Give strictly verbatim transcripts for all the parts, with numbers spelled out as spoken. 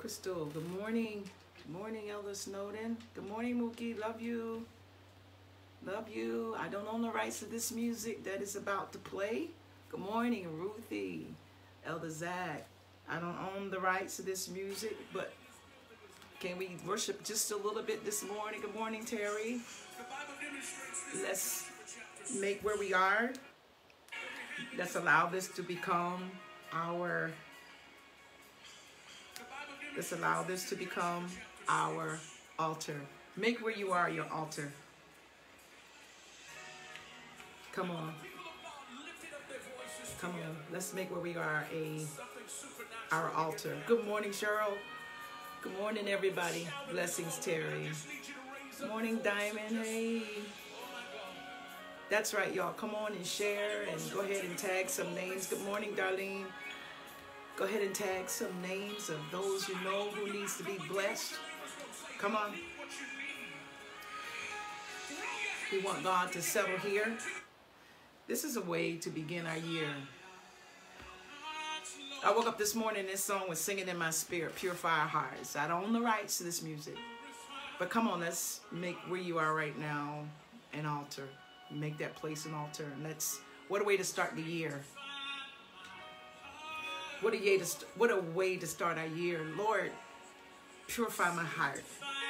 Crystal. Good morning. Good morning, Elder Snowden. Good morning, Mookie. Love you. Love you. I don't own the rights to this music that is about to play. Good morning, Ruthie. Elder Zach. I don't own the rights to this music, but can we worship just a little bit this morning? Good morning, Terry. Let's make where we are. Let's allow this to become our, let's allow this to become our altar. Make where you are your altar. Come on. Come on. Let's make where we are a our altar. Good morning, Cheryl. Good morning, everybody. Blessings, Terry. Good morning, Diamond. Hey. That's right, y'all. Come on and share and go ahead and tag some names. Good morning, Darlene. Go ahead and tag some names of those you know who needs to be blessed. Come on. We want God to settle here. This is a way to begin our year. I woke up this morning, this song was singing in my spirit, Purify Our Hearts. I don't own the rights to this music. But come on, let's make where you are right now an altar. Make that place an altar. And let's, what a way to start the year. What a, way to, what a way to start our year. Lord, purify my heart.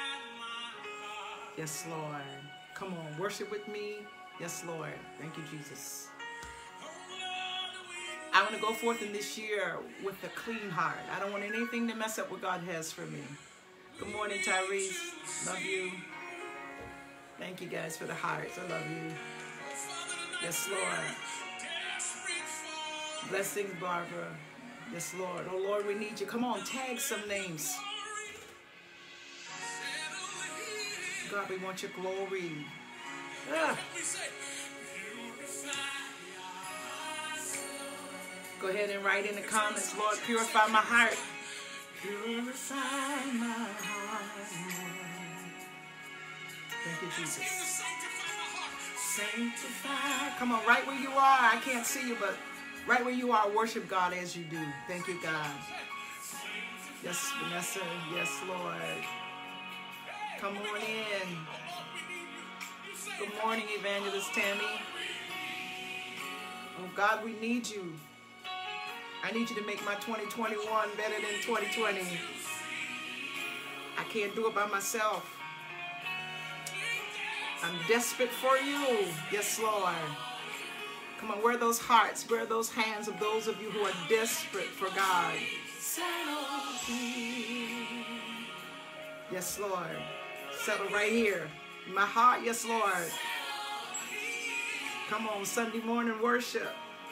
Yes, Lord. Come on, worship with me. Yes, Lord. Thank you, Jesus. I want to go forth in this year with a clean heart. I don't want anything to mess up what God has for me. Good morning, Tyrese. Love you. Thank you guys for the hearts. I love you. Yes, Lord. Blessings, Barbara. Yes, Lord. Oh, Lord, we need you. Come on, tag some names. God, we want your glory. Ah. Go ahead and write in the comments, Lord, purify my heart. Purify my heart. Thank you, Jesus. Sanctify. Come on, right where you are. I can't see you, but right where you are, worship God as you do. Thank you, God. Yes, Vanessa. Yes, Lord. Come on in. Good morning, Evangelist Tammy. Oh, God, we need you. I need you to make my twenty twenty-one better than twenty twenty. I can't do it by myself. I'm desperate for you. Yes, Lord. Come on, where are those hearts? Where are those hands of those of you who are desperate for God? Settle here. Yes, Lord. Settle right here. In my heart, yes, Lord. Come on, Sunday morning worship.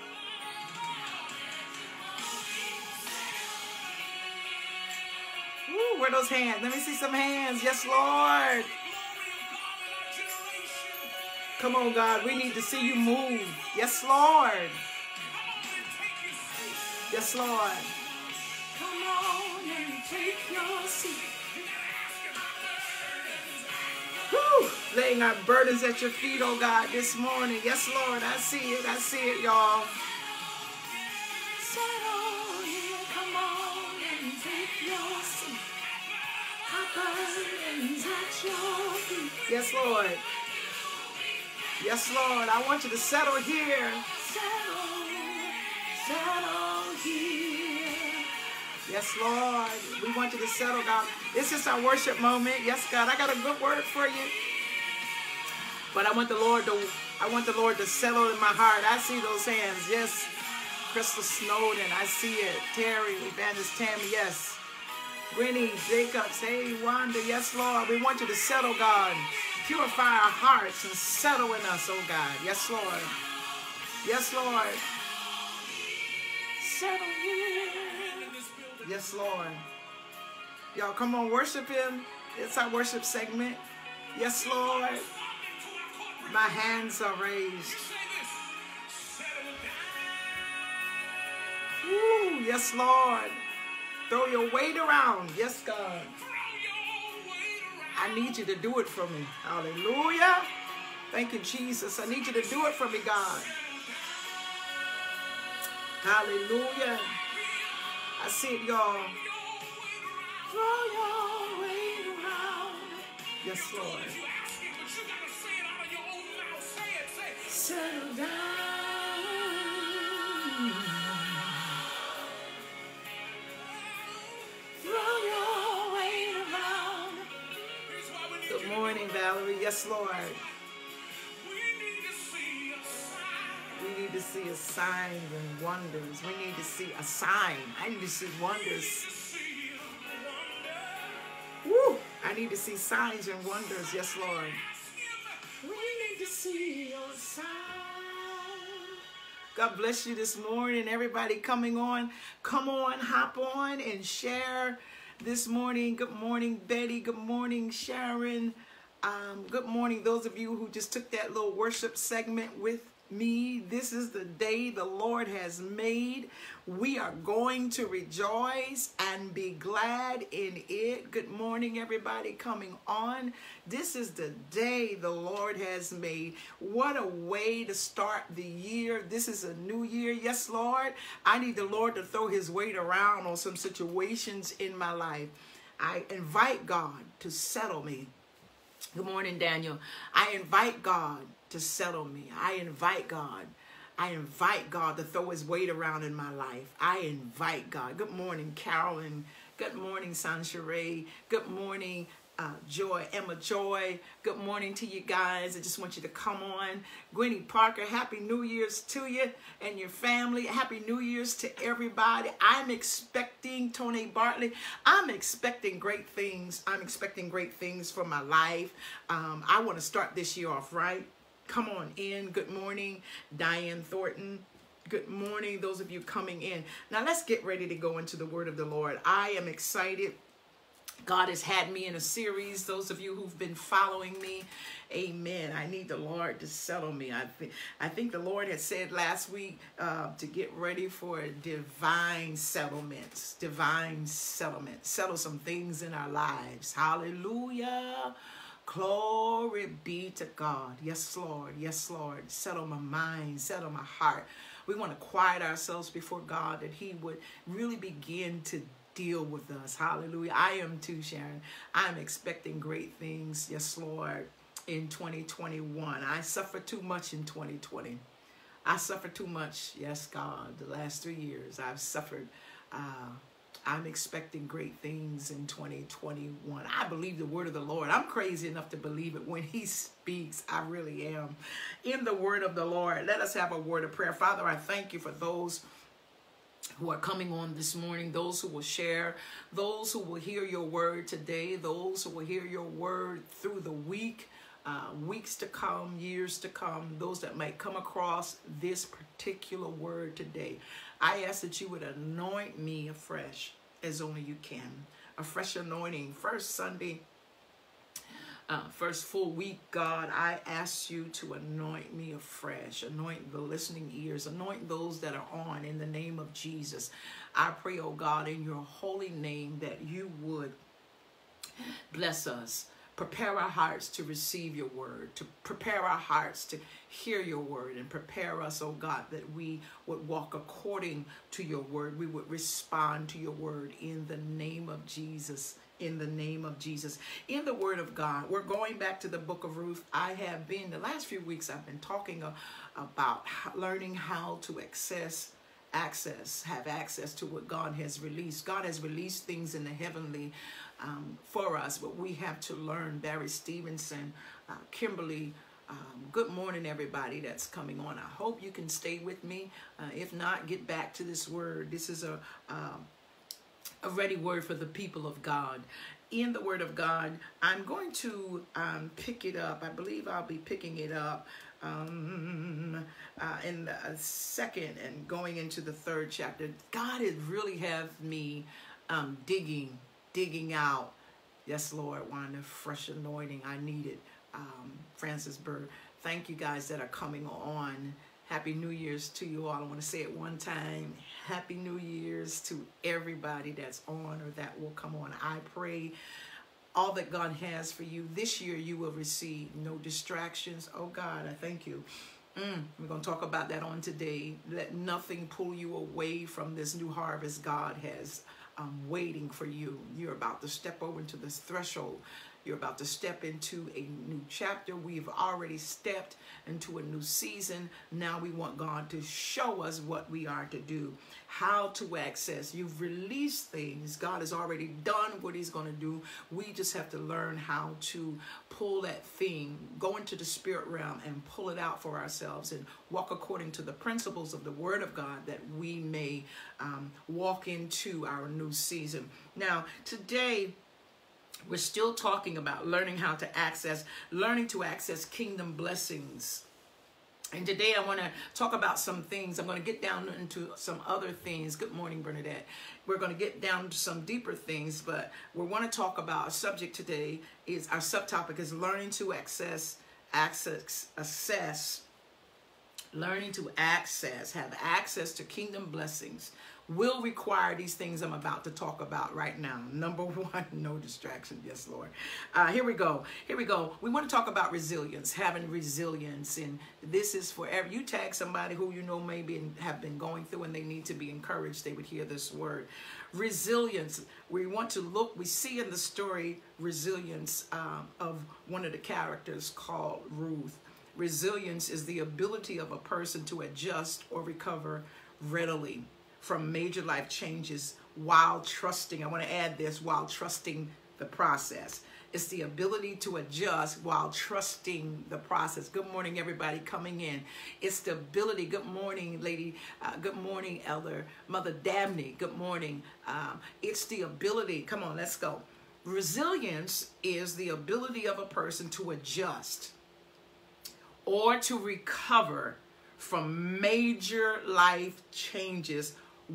Woo, where are those hands? Let me see some hands. Yes, Lord. Come on, God. We need to see you move. Yes, Lord. Yes, Lord. Come on and take your seat. Whew. Laying our burdens at your feet, oh God, this morning. Yes, Lord. I see it. I see it, y'all. Settle here. Come on and take your seat. Our burdens at your feet. Yes, Lord. Yes, Lord, I want you to settle here. Settle, settle here. Yes, Lord, we want you to settle, God. This is our worship moment. Yes, God, I got a good word for you. But I want the Lord to, I want the Lord to settle in my heart. I see those hands. Yes, Crystal Snowden, I see it. Terry, Evangelist Tammy, yes. Winnie, Jacobs, hey, Wanda, yes, Lord, we want you to settle, God. Purify our hearts and settle in us, oh God. Yes, Lord. Yes, Lord. Settle here. Yes, Lord. Y'all, come on, worship him. It's our worship segment. Yes, Lord. My hands are raised. Woo, yes, Lord. Throw your weight around. Yes, God. I need you to do it for me. Hallelujah. Thank you, Jesus. I need you to do it for me, God. Hallelujah. I see it, y'all. Throw your weight around. Yes, Lord. Settle down. Throw your weight around. Good morning, Valerie. Yes, Lord. We need to see a signs and wonders. We need to see a sign. I need to see wonders. Woo! I need to see signs and wonders. Yes, Lord. We need to see your sign. God bless you this morning. Everybody coming on. Come on, hop on and share this morning. Good morning, Betty. Good morning, Sharon. Um, good morning, those of you who just took that little worship segment with me. This is the day the Lord has made. We are going to rejoice and be glad in it. Good morning, everybody coming on. This is the day the Lord has made. What a way to start the year. This is a new year. Yes, Lord. I need the Lord to throw his weight around on some situations in my life. I invite God to settle me. Good morning, Daniel. I invite God to settle me. I invite God. I invite God to throw his weight around in my life. I invite God. Good morning, Carolyn. Good morning, Sansheree. Good morning, uh, Joy, Emma Joy. Good morning to you guys. I just want you to come on. Gwenny Parker, Happy New Year's to you and your family. Happy New Year's to everybody. I'm expecting, Tony Bartley, I'm expecting great things. I'm expecting great things for my life. Um, I want to start this year off right. Come on in. Good morning, Diane Thornton. Good morning, those of you coming in. Now let's get ready to go into the word of the Lord. I am excited. God has had me in a series. Those of you who've been following me, amen. I need the Lord to settle me. I think I think the Lord had said last week uh, to get ready for divine settlements. Divine settlement. Settle some things in our lives. Hallelujah. Glory be to God. Yes, Lord. Yes, Lord. Settle my mind. Settle my heart. We want to quiet ourselves before God that he would really begin to deal with us. Hallelujah. I am too, Sharon. I'm expecting great things. Yes, Lord. In twenty twenty-one. I suffered too much in twenty twenty. I suffered too much. Yes, God. The last three years I've suffered. Uh, I'm expecting great things in twenty twenty-one. I believe the word of the Lord. I'm crazy enough to believe it when he speaks. I really am. In the word of the Lord, let us have a word of prayer. Father, I thank you for those who are coming on this morning, those who will share, those who will hear your word today, those who will hear your word through the week, uh, weeks to come, years to come, those that might come across this particular word today. I ask that you would anoint me afresh as only you can. A fresh anointing. First Sunday, uh, first full week, God, I ask you to anoint me afresh. Anoint the listening ears. Anoint those that are on in the name of Jesus. I pray, oh God, in your holy name that you would bless us. Prepare our hearts to receive your word, to prepare our hearts to hear your word, and prepare us, oh God, that we would walk according to your word. We would respond to your word in the name of Jesus, in the name of Jesus. In the word of God, we're going back to the book of Ruth. I have been, the last few weeks, I've been talking uh, about learning how to access access, have access to what God has released. God has released things in the heavenly um, for us, but we have to learn. Barry Stevenson, uh, Kimberly, um, good morning, everybody that's coming on. I hope you can stay with me. Uh, if not, get back to this word. This is a, uh, a ready word for the people of God. In the word of God, I'm going to um, pick it up. I believe I'll be picking it up um uh in the second and going into the third chapter. God has really have me um digging digging out. Yes, Lord, one fresh anointing. I need it. um Francis Bird, thank you guys that are coming on. Happy New Year's to you all. I want to say it one time. Happy New Year's to everybody that's on or that will come on. I pray all that God has for you this year, you will receive. No distractions. Oh God, I thank you. Mm, we're going to talk about that on today. Let nothing pull you away from this new harvest God has um, waiting for you. You're about to step over into this threshold. You're about to step into a new chapter. We've already stepped into a new season. Now we want God to show us what we are to do, how to access. You've released things. God has already done what he's going to do. We just have to learn how to pull that thing, go into the spirit realm and pull it out for ourselves and walk according to the principles of the word of God, that we may um, walk into our new season. Now, today, we're still talking about learning how to access, learning to access kingdom blessings. And today I want to talk about some things. I'm going to get down into some other things. Good morning, Bernadette. We're going to get down to some deeper things, but we want to talk about a subject today. Is our subtopic is learning to access, access, assess, learning to access, have access to kingdom blessings will require these things I'm about to talk about right now. Number one, no distraction. Yes, Lord. Uh, here we go. Here we go. We want to talk about resilience, having resilience. And this is for every, you tag somebody who you know maybe have been going through and they need to be encouraged. They would hear this word. Resilience. We want to look, we see in the story resilience um, of one of the characters called Ruth. Resilience is the ability of a person to adjust or recover readily from major life changes while trusting, I want to add this, while trusting the process. It's the ability to adjust while trusting the process. Good morning, everybody coming in. It's the ability, good morning, lady, uh, good morning, Elder, Mother Dabney, good morning. Um, it's the ability, come on, let's go. Resilience is the ability of a person to adjust or to recover from major life changes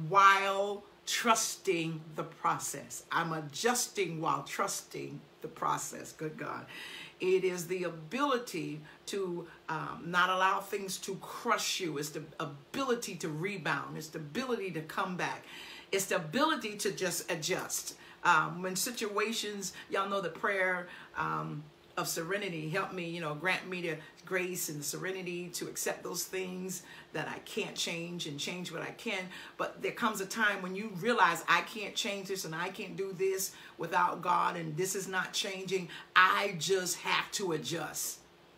while trusting the process. I'm adjusting while trusting the process. Good God. It is the ability to um, not allow things to crush you. It's the ability to rebound. It's the ability to come back. It's the ability to just adjust. Um, when situations, y'all know the prayer um, of serenity, help me, you know, grant me the grace and the serenity to accept those things that I can't change and change what I can. But there comes a time when you realize I can't change this and I can't do this without God, and this is not changing. I just have to adjust.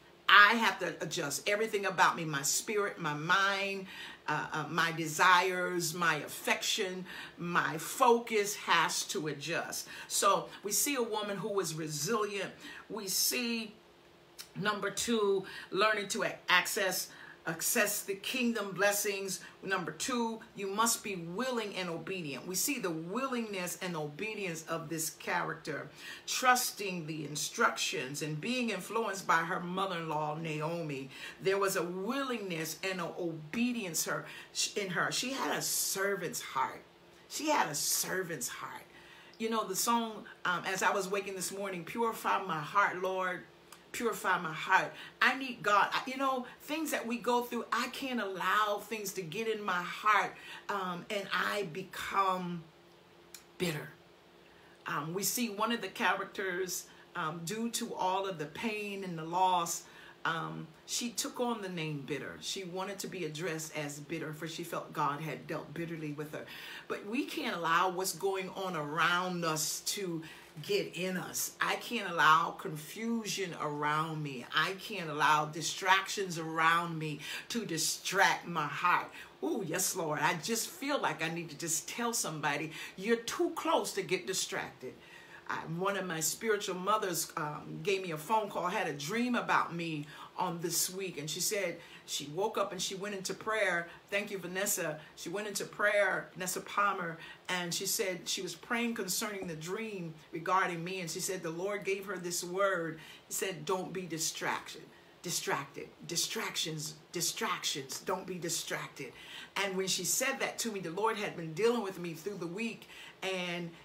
I have to adjust everything about me, my spirit, my mind, uh, uh, my desires, my affection, my focus has to adjust. So we see a woman who is resilient. We see, number two, learning to access access the kingdom blessings. Number two, you must be willing and obedient. We see the willingness and obedience of this character, trusting the instructions and being influenced by her mother-in-law, Naomi. There was a willingness and an obedience her in her. She had a servant's heart. She had a servant's heart. You know, the song, um, as I was waking this morning, purify my heart, Lord. Purify my heart. I need God. You know, things that we go through, I can't allow things to get in my heart um, and I become bitter. Um, we see one of the characters, um, due to all of the pain and the loss, um, she took on the name bitter. She wanted to be addressed as bitter, for she felt God had dealt bitterly with her. But we can't allow what's going on around us to get in us. I can't allow confusion around me. I can't allow distractions around me to distract my heart. Oh, yes, Lord. I just feel like I need to just tell somebody, you're too close to get distracted. I, one of my spiritual mothers um, gave me a phone call, had a dream about me on this week. And she said she woke up and she went into prayer. Thank you, Vanessa. She went into prayer, Vanessa Palmer, and she said she was praying concerning the dream regarding me. And she said the Lord gave her this word. He said, don't be distracted. Distracted. Distractions. Distractions. Don't be distracted. And when she said that to me, the Lord had been dealing with me through the week. And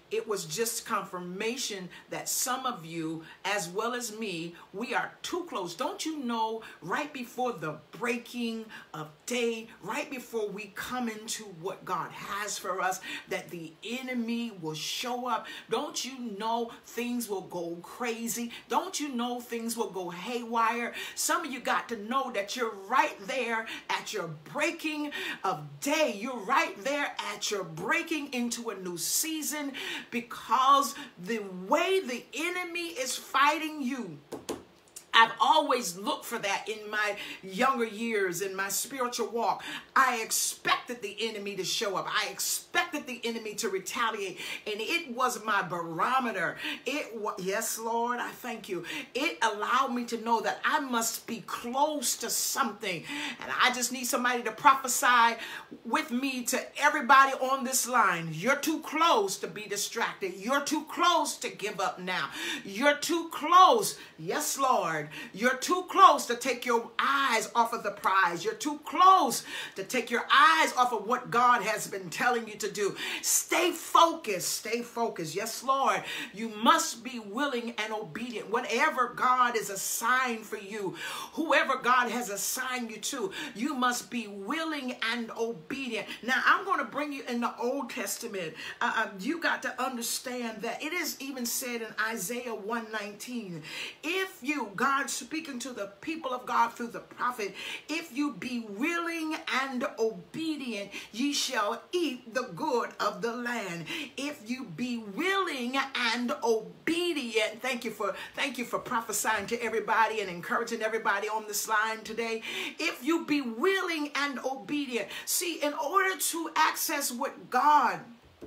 it was just confirmation that some of you, as well as me, we are too close. Don't you know, right before the breaking of day, right before we come into what God has for us, that the enemy will show up? Don't you know things will go crazy? Don't you know things will go haywire? Some of you got to know that you're right there at your breaking of day. You're right there at your breaking into a new season, because the way the enemy is fighting you, I've always looked for that in my younger years, in my spiritual walk. I expected the enemy to show up. I expected the enemy to retaliate. And it was my barometer. It was, yes, Lord, I thank you. It allowed me to know that I must be close to something. And I just need somebody to prophesy with me to everybody on this line. You're too close to be distracted. You're too close to give up now. You're too close. Yes, Lord. You're too close to take your eyes off of the prize. You're too close to take your eyes off of what God has been telling you to do. Stay focused. Stay focused. Yes, Lord. You must be willing and obedient. Whatever God is assigned for you, whoever God has assigned you to, you must be willing and obedient. Now, I'm going to bring you in the Old Testament. Uh, you got to understand that it is even said in Isaiah one nineteen, if you, God speaking to the people of God through the prophet, if you be willing and obedient, ye shall eat the good of the land. If you be willing and obedient, thank you for thank you for prophesying to everybody and encouraging everybody on this line today. If you be willing and obedient, see, in order to access what God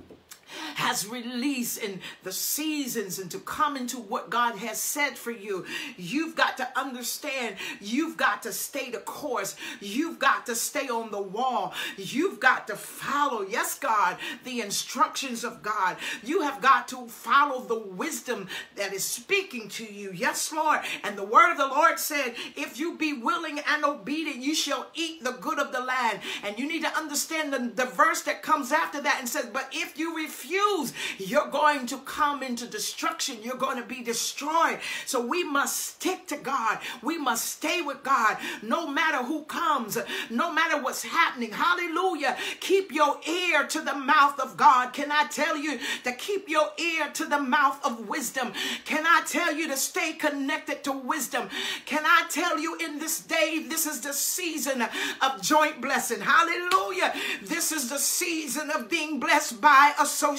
has released in the seasons and to come into what God has said for you, you've got to understand, you've got to stay the course, you've got to stay on the wall, you've got to follow, yes, God, the instructions of God. You have got to follow the wisdom that is speaking to you, yes, Lord. And the word of the Lord said, if you be willing and obedient, you shall eat the good of the land. And you need to understand the, the verse that comes after that and says, but if you refuse, Refuse, you're going to come into destruction. You're going to be destroyed. So we must stick to God. We must stay with God no matter who comes, no matter what's happening. Hallelujah. Keep your ear to the mouth of God. Can I tell you to keep your ear to the mouth of wisdom? Can I tell you to stay connected to wisdom? Can I tell you in this day, this is the season of joint blessing. Hallelujah. This is the season of being blessed by association.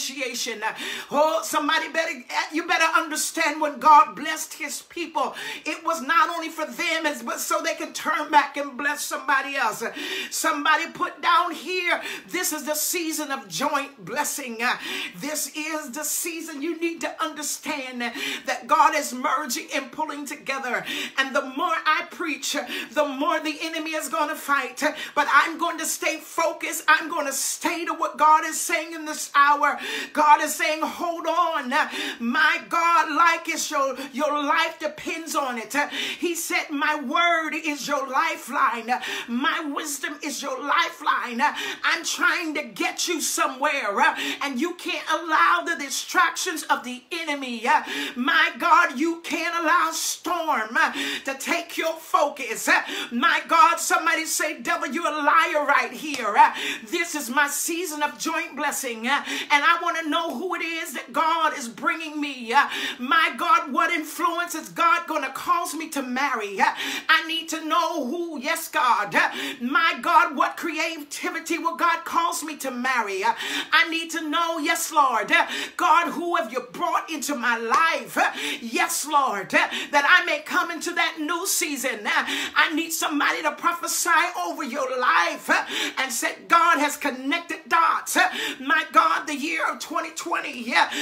Oh, somebody better, you better understand, when God blessed his people, it was not only for them, but so they can turn back and bless somebody else. Somebody put down here, this is the season of joint blessing. This is the season. You need to understand that God is merging and pulling together. And the more I preach, the more the enemy is going to fight. But I'm going to stay focused. I'm going to stay to what God is saying in this hour. God is saying, hold on. My God, like it's your, your life depends on it. He said, my word is your lifeline. My wisdom is your lifeline. I'm trying to get you somewhere, and you can't allow the distractions of the enemy. My God, you can't allow storm to take your focus. My God, somebody say, devil, you're a liar right here. This is my season of joint blessing, and I want to know who it is that God is bringing me. Uh, my God, what influence is God going to cause me to marry? Uh, I need to know who, yes, God. Uh, my God, what creativity will God cause me to marry? Uh, I need to know, yes, Lord. Uh, God, who have you brought into my life? Uh, yes, Lord, uh, that I may come into that new season. Uh, I need somebody to prophesy over your life uh, and say, God has connected dots. Uh, my God, the year of twenty twenty, yeah, God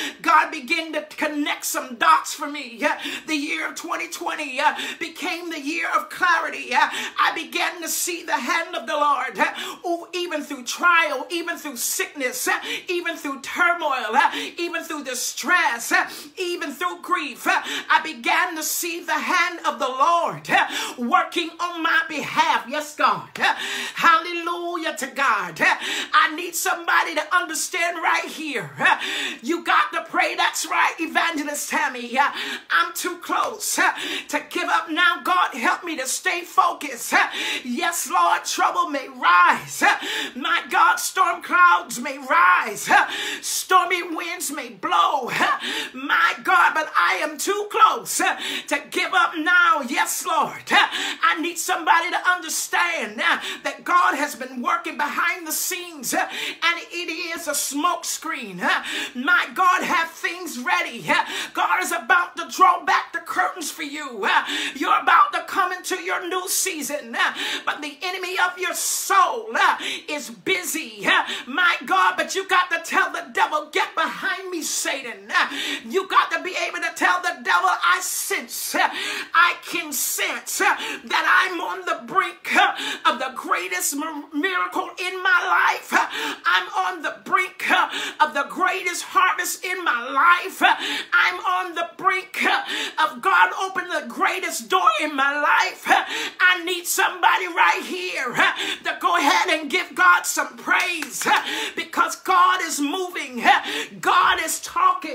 God began to connect some dots for me. The year of twenty twenty became the year of clarity. I began to see the hand of the Lord, even through trial, even through sickness, even through turmoil, even through distress, even through grief. I began to see the hand of the Lord working on my behalf. Yes, God. Hallelujah to God. I need somebody to understand right here. You got to pray. That's right, Evangelist Tammy. I'm too close to give up now. God, help me to stay focused. Yes, Lord, trouble may rise. My God, storm clouds may rise. Stormy winds may blow. My God, but I am too close to give up now. Yes, Lord. I need somebody to understand that God has been working behind the scenes, and it is a smoke screen. My God, have things ready. God is about to draw back the curtains for you. You're about to come into your new season, but the enemy of your soul is busy. My God, but you got to tell the devil, get behind me, Satan. You got to be able to tell the devil, I sense, I can sense that I'm on the brink of the greatest miracle in my life. I'm on the brink of the greatest harvest in my life. I'm on the brink of God opening the greatest door in my life. I need somebody right here to go ahead and give God some praise, because God is moving. God is talking.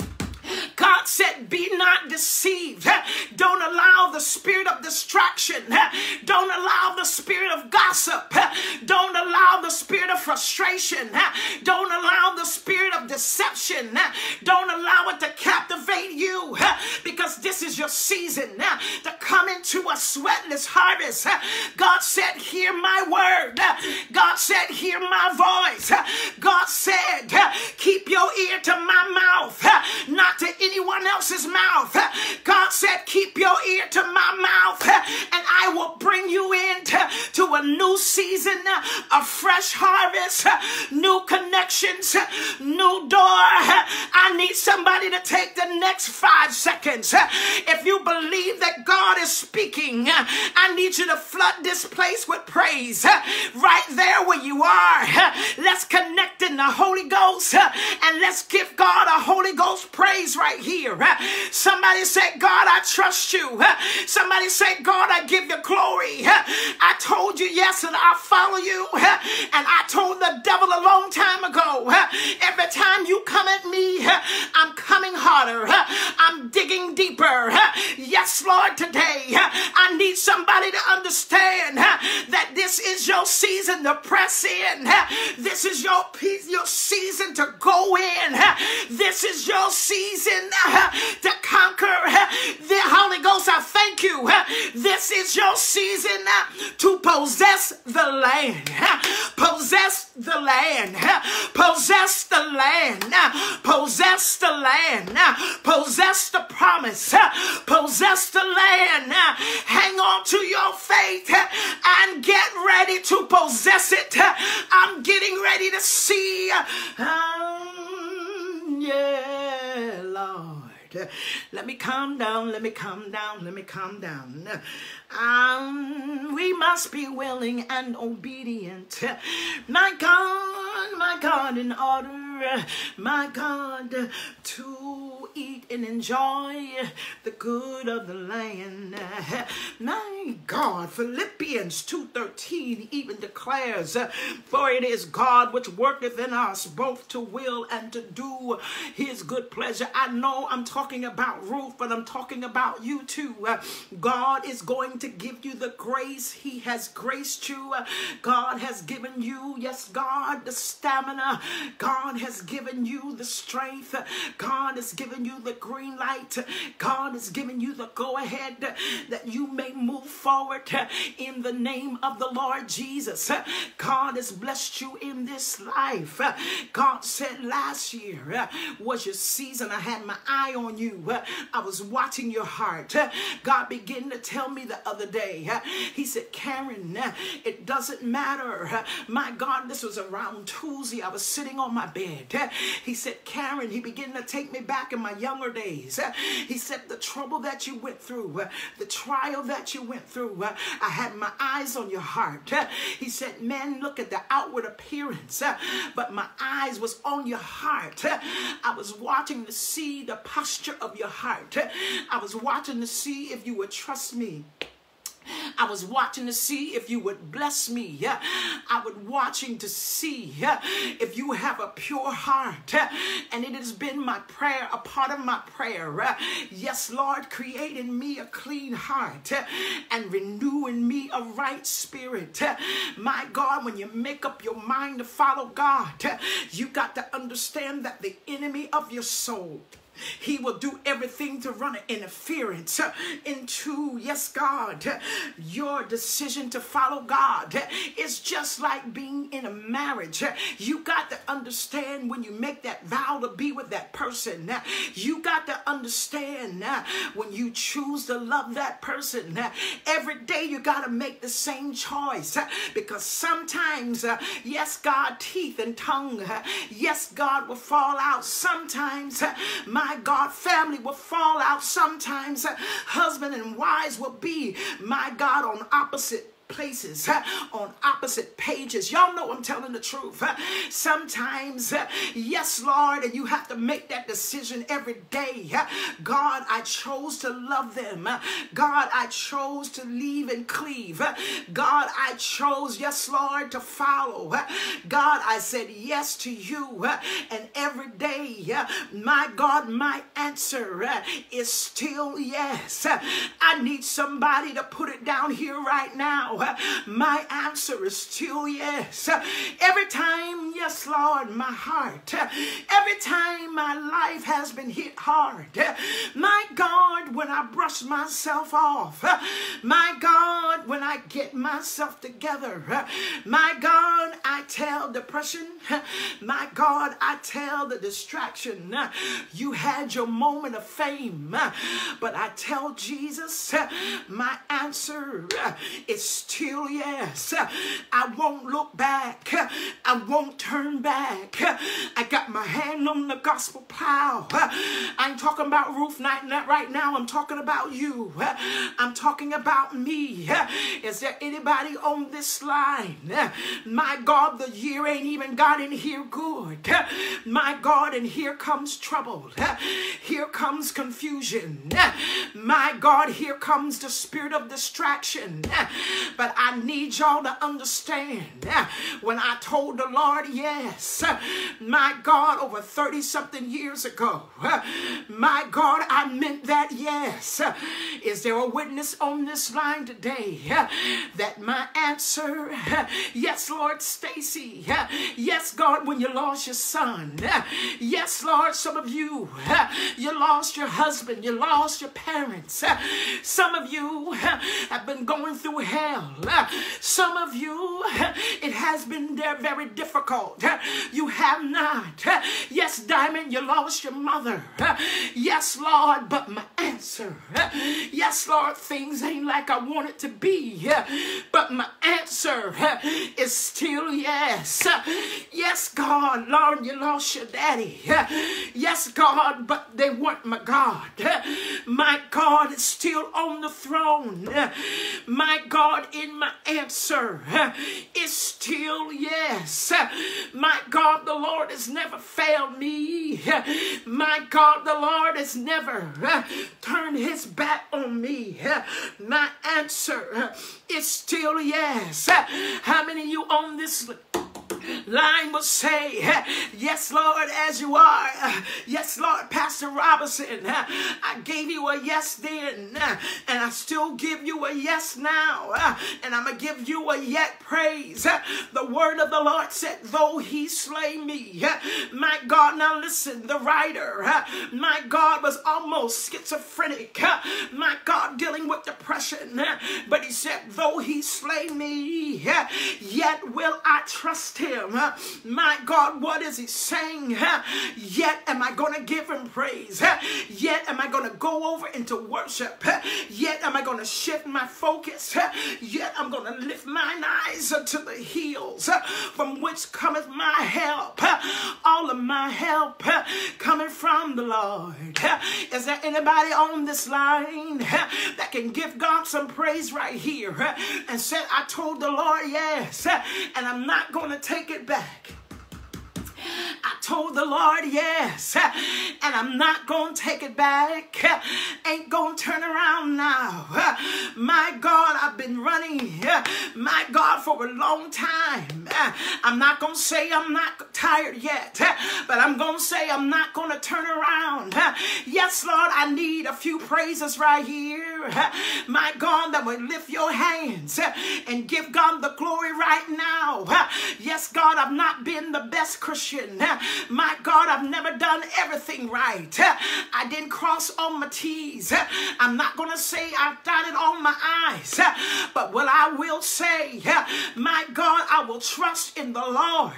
God said, be not deceived. Don't allow the spirit of distraction. Don't allow the spirit of gossip. Don't allow the spirit of frustration. Don't allow the spirit of deception. Don't allow it to captivate you, because this is your season to come into a sweatless harvest. God said, hear my word. God said, hear my voice. God said, keep your ear to my mouth, not to anyone else's mouth. God said, keep your ear to my mouth, and I will bring you into to a new season, a fresh harvest, new connections, new door. I need somebody to take the next five seconds. If you believe that God is speaking, I need you to flood this place with praise right there where you are. Let's connect in the Holy Ghost, and let's give God a Holy Ghost praise right here. Somebody say, God, I trust you. Somebody say, God, I give you glory. I told you yes, and I follow you. And I told the devil a long time ago, every time you come at me, I'm coming harder. I'm digging deeper. Yes, Lord, today I need somebody to understand that this is your season to press in. This is your piece, your season to go in. This is your season to conquer. The Holy Ghost, I thank you. This is your season to possess the land. Possess the land. Possess the land. Possess the land. Possess the promise. Possess the land. Hang on to your faith and get ready to possess it. I'm getting ready to see. Um, yeah, Lord. Let me calm down, let me calm down, let me calm down. Um, we must be willing and obedient. My God, my God, in order, my God, to eat and enjoy the good of the land. My God, Philippians two thirteen even declares, for it is God which worketh in us both to will and to do his good pleasure. I know I'm talking about Ruth, but I'm talking about you too. God is going to give you the grace. He has graced you. God has given you, yes, God, the stamina. God has given you the strength. God has given you the green light. God has given you the go ahead that you may move forward in the name of the Lord Jesus. God has blessed you in this life. God said last year was your season. I had my eye on you. I was watching your heart. God began to tell me the other day. He said, Karen, it doesn't matter. My God, this was around Tuesday. I was sitting on my bed. He said, Karen, he began to take me back in my younger days. He said, the trouble that you went through, the trial that you went through, I had my eyes on your heart. He said, man, look at the outward appearance, but my eyes was on your heart. I was watching to see the posture of your heart. I was watching to see if you would trust me. I was watching to see if you would bless me. I was watching to see if you have a pure heart. And it has been my prayer, a part of my prayer. Yes, Lord, create in me a clean heart and renew in me a right spirit. My God, when you make up your mind to follow God, you got to understand that the enemy of your soul, he will do everything to run an interference into, yes, God, your decision to follow God. It's just like being in a marriage. You got to understand when you make that vow to be with that person. You got to understand when you choose to love that person. Every day you got to make the same choice, because sometimes, yes, God, teeth and tongue, yes, God, will fall out. Sometimes, my My God, family will fall out. Sometimes uh, husband and wives will be, my God, on opposite places, uh, on opposite pages. Y'all know I'm telling the truth. Uh, sometimes, uh, yes, Lord, and you have to make that decision every day. Uh, God, I chose to love them. Uh, God, I chose to leave and cleave. Uh, God, I chose, yes, Lord, to follow. Uh, God, I said yes to you. Uh, and every day, uh, my God, my answer uh, is still yes. Uh, I need somebody to put it down here right now. My answer is still yes. Every time, yes, Lord, my heart, every time my life has been hit hard, my God, when I brush myself off, my God, when I get myself together, my God, I tell depression, my God, I tell the distraction, you had your moment of fame, but I tell Jesus, my answer is still yes. I won't look back. I won't turn back. I got my hand on the gospel plow. I ain't talking about Ruth Knight right now. I'm talking about you. I'm talking about me. Is there anybody on this line? My God, the year ain't even got in here good. My God, and here comes trouble. Here comes confusion. My God, here comes the spirit of distraction. But I need y'all to understand, when I told the Lord yes, my God, over thirty something years ago, my God, I meant that yes. Is there a witness on this line today that my answer, yes, Lord, Stacy, yes, God, when you lost your son, yes, Lord, some of you, you lost your husband, you lost your parents, some of you have been going through hell. Some of you, it has been there very difficult. You have not. Yes, Diamond, you lost your mother. Yes, Lord, but my answer, yes, Lord, things ain't like I want it to be. But my answer is still yes. Yes, God, Lord, you lost your daddy. Yes, God, but they weren't my God. My God is still on the throne. My God, in my answer is still yes. My God, the Lord has never failed me. My God, the Lord has never turned his back on me. My answer is still yes. How many of you on this line will say, yes, Lord, as you are. Yes, Lord, Pastor Robinson, I gave you a yes then, and I still give you a yes now, and I'm going to give you a yet praise. The word of the Lord said, though he slay me, my God, now listen, the writer, my God, was almost schizophrenic, my God, dealing with depression, but he said, though he slay me, yet will I trust him. My God, what is he saying? Yet am I going to give him praise. Yet am I going to go over into worship. Yet am I going to shift my focus. Yet I'm going to lift mine eyes to the hills from which cometh my help. All of my help coming from the Lord. Is there anybody on this line that can give God some praise right here and said, I told the Lord yes, and I'm not going to take it back. I told the Lord yes, and I'm not going to take it back. Ain't going to turn around now. My God, I've been running, my God, for a long time. I'm not going to say I'm not tired yet, but I'm going to say I'm not going to turn around. Yes, Lord, I need a few praises right here. My God, that will lift your hands and give God the glory right now. Yes, God, I've not been the best Christian. My God, I've never done everything right. I didn't cross all my T's. I'm not going to say I've dotted all my I's. But what I will say, my God, I will trust in the Lord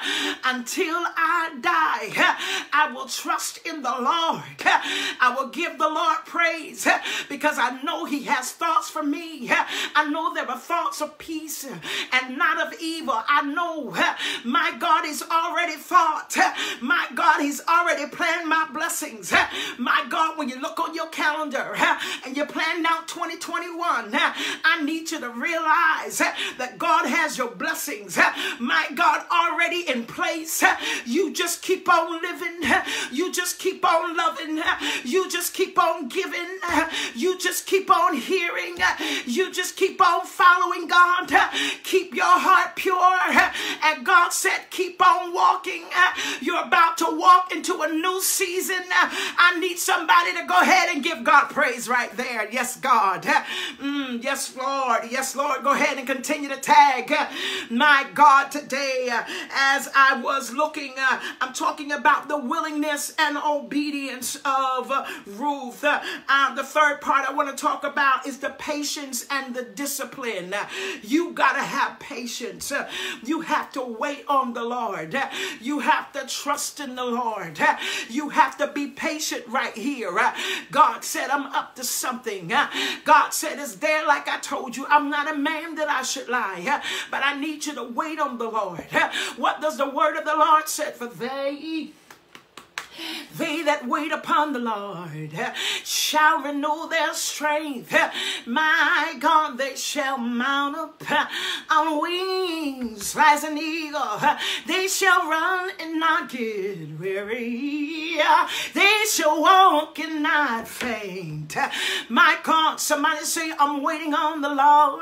until I die. I will trust in the Lord. I will give the Lord praise because I know he has thoughts for me. I know there are thoughts of peace and not of evil. I know, my God, is already thought. My God, he's already planned my blessings. My God, when you look on your calendar and you plan out twenty twenty-one, I need you to realize that God has your blessings, my God, already in place. You just keep on living. You just keep on loving. You just keep on giving. You just keep on hearing. You just keep on following God. Keep your heart pure. And God said, keep on walking. You're about to walk into a new season. I need somebody to go ahead and give God praise right there. Yes, God. Mm, yes, Lord. Yes, Lord. Go ahead and continue to tag. My God, today, as I was looking, uh, I'm talking about the willingness and obedience of uh, Ruth. Uh, uh, the third part I want to talk about is the patience and the discipline. Uh, you got to have patience. Uh, you have to wait on the Lord. Uh, you have to trust in the Lord. Uh, you have to be patient right here. Uh, God said, I'm up to something. Uh, God said, it's there like I told you. I'm not a man that I should lie, uh, but I need you to wait on the Lord. Uh, what does the word of the Lord say? For they They that wait upon the Lord shall renew their strength. My God, they shall mount up on wings as an eagle. They shall run and not get weary. They shall walk and not faint. My God, somebody say, I'm waiting on the Lord.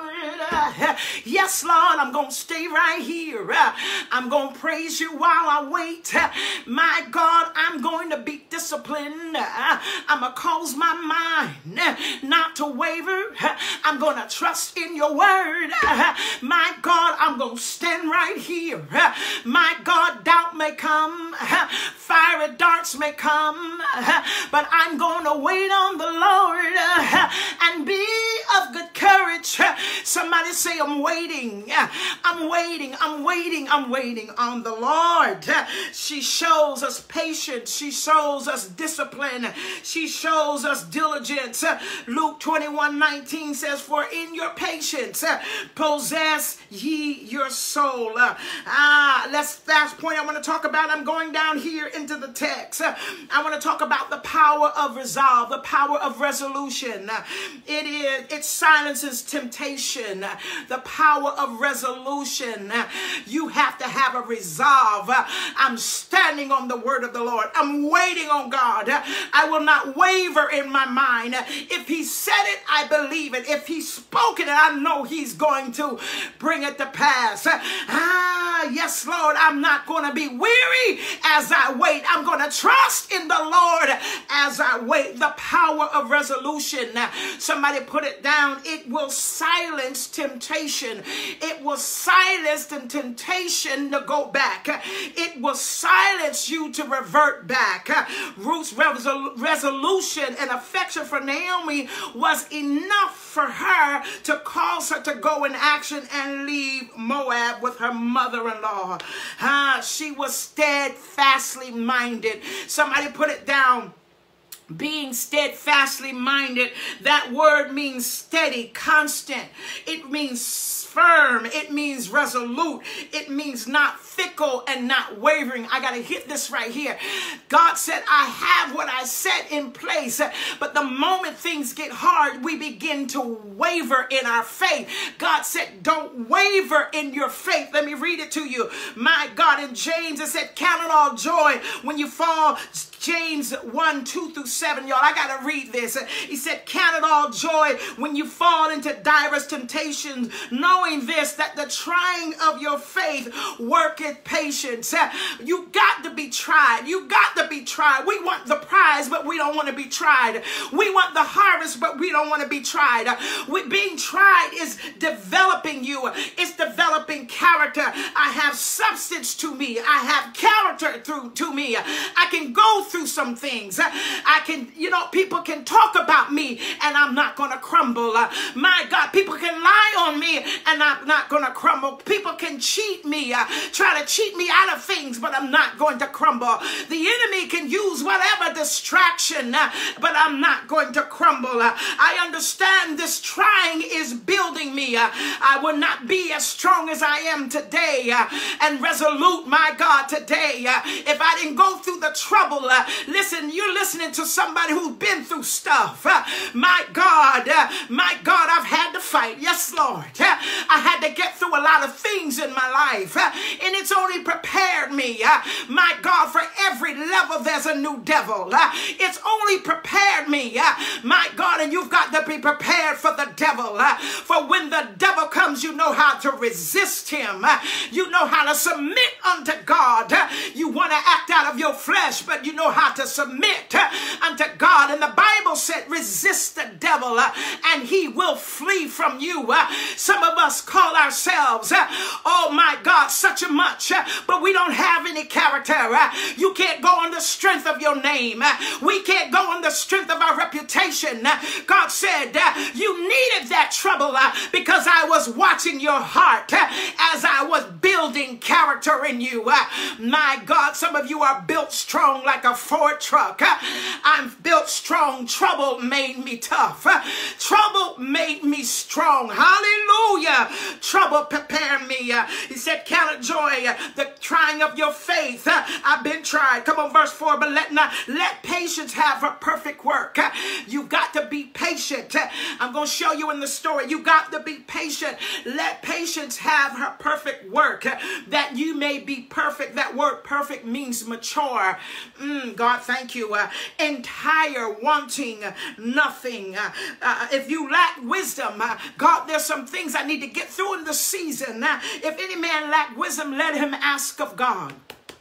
Yes, Lord, I'm going to stay right here. I'm going to praise you while I wait. My God, I'm going to be disciplined. I'm going to cause my mind not to waver. I'm going to trust in your word. My God, I'm going to stand right here. My God, doubt may come. Fiery darts may come. But I'm going to wait on the Lord and be of good courage. Somebody say, I'm waiting. I'm waiting. I'm waiting. I'm waiting on the Lord. She shows us patience. She shows us discipline. She shows us diligence. Luke twenty-one nineteen says, for in your patience possess ye your soul. Ah, let's last point I want to talk about. I'm going down here into the text. I want to talk about the power of resolve, the power of resolution. It is, it silences silences temptation, the power of resolution. You have to have a resolve. I'm standing on the word of the Lord. I'm waiting on God. I will not waver in my mind. If he said it, I believe it. If he spoke it, I know he's going to bring it to pass. Ah, yes, Lord, I'm not going to be weary as I wait. I'm going to trust in the Lord as I wait. The power of resolution. Somebody put it down. It will silence temptation. It will silence the temptation to go back. It will silence you to revert back. Ruth's resol- resolution and affection for Naomi was enough for her to cause her to go in action and leave Moab with her mother-in-law. Ah, she was steadfastly minded. Somebody put it down. Being steadfastly minded, that word means steady, constant. It means firm. It means resolute. It means not fickle and not wavering. I got to hit this right here. God said, I have what I set in place. But the moment things get hard, we begin to waver in our faith. God said, don't waver in your faith. Let me read it to you. My God, in James, it said, count it all joy when you fall. James one, two through seven, y'all. I got to read this. He said, count it all joy when you fall into diverse temptations, knowing this, that the trying of your faith worketh patience. You got to be tried. You got to be tried. We want the prize, but we don't want to be tried. We want the harvest, but we don't want to be tried. We, being tried is developing you. It's developing character. I have substance to me. I have character through to me. I can go through some things. I can, you know, people can talk about me and I'm not going to crumble. Uh, my God, people can lie on me and I'm not going to crumble. People can cheat me, uh, try to cheat me out of things, but I'm not going to crumble. The enemy can use whatever distraction, uh, but I'm not going to crumble. Uh, I understand this trying is building me. Uh, I will not be as strong as I am today uh, and resolute, my God, today. Uh, if I didn't go through the trouble, uh, listen, you're listening to somebody who's been through stuff. Uh, my God, uh, my God, I've had to fight. Yes, Lord. Uh, I had to get through a lot of things in my life, uh, and it's only prepared me. Uh, my God, for every level, there's a new devil. Uh, it's only prepared me. Uh, my God, and you've got to be prepared for the devil. Uh, for when the devil comes, you know how to resist him. Uh, you know how to submit unto God. Uh, you want to act out of your flesh, but you know how to submit uh, unto God. And the Bible said, resist the devil uh, and he will flee from you. Uh, some of us call ourselves, uh, oh my God, such a much, uh, but we don't have any character. Uh, you can't go on the strength of your name. Uh, we can't go on the strength of our reputation. Uh, God said, uh, you needed that trouble uh, because I was watching your heart uh, as I was building character in you. Uh, my God, some of you are built strong like a Ford truck. Uh, I'm built strong. Trouble made me tough. Uh, trouble made me strong. Hallelujah. Trouble prepared me. Uh, he said, count it joy, uh, the trying of your faith. Uh, I've been tried. Come on, verse four. But let not let patience have her perfect work. Uh, you got to be patient. Uh, I'm going to show you in the story. You got to be patient. Let patience have her perfect work, uh, that you may be perfect. That word perfect means mature. Mm, God, thank you. Uh, entire, wanting uh, nothing. Uh, uh, if you lack wisdom, uh, God, there's some things I need to get through in the season. Uh, if any man lack wisdom, let him ask of God.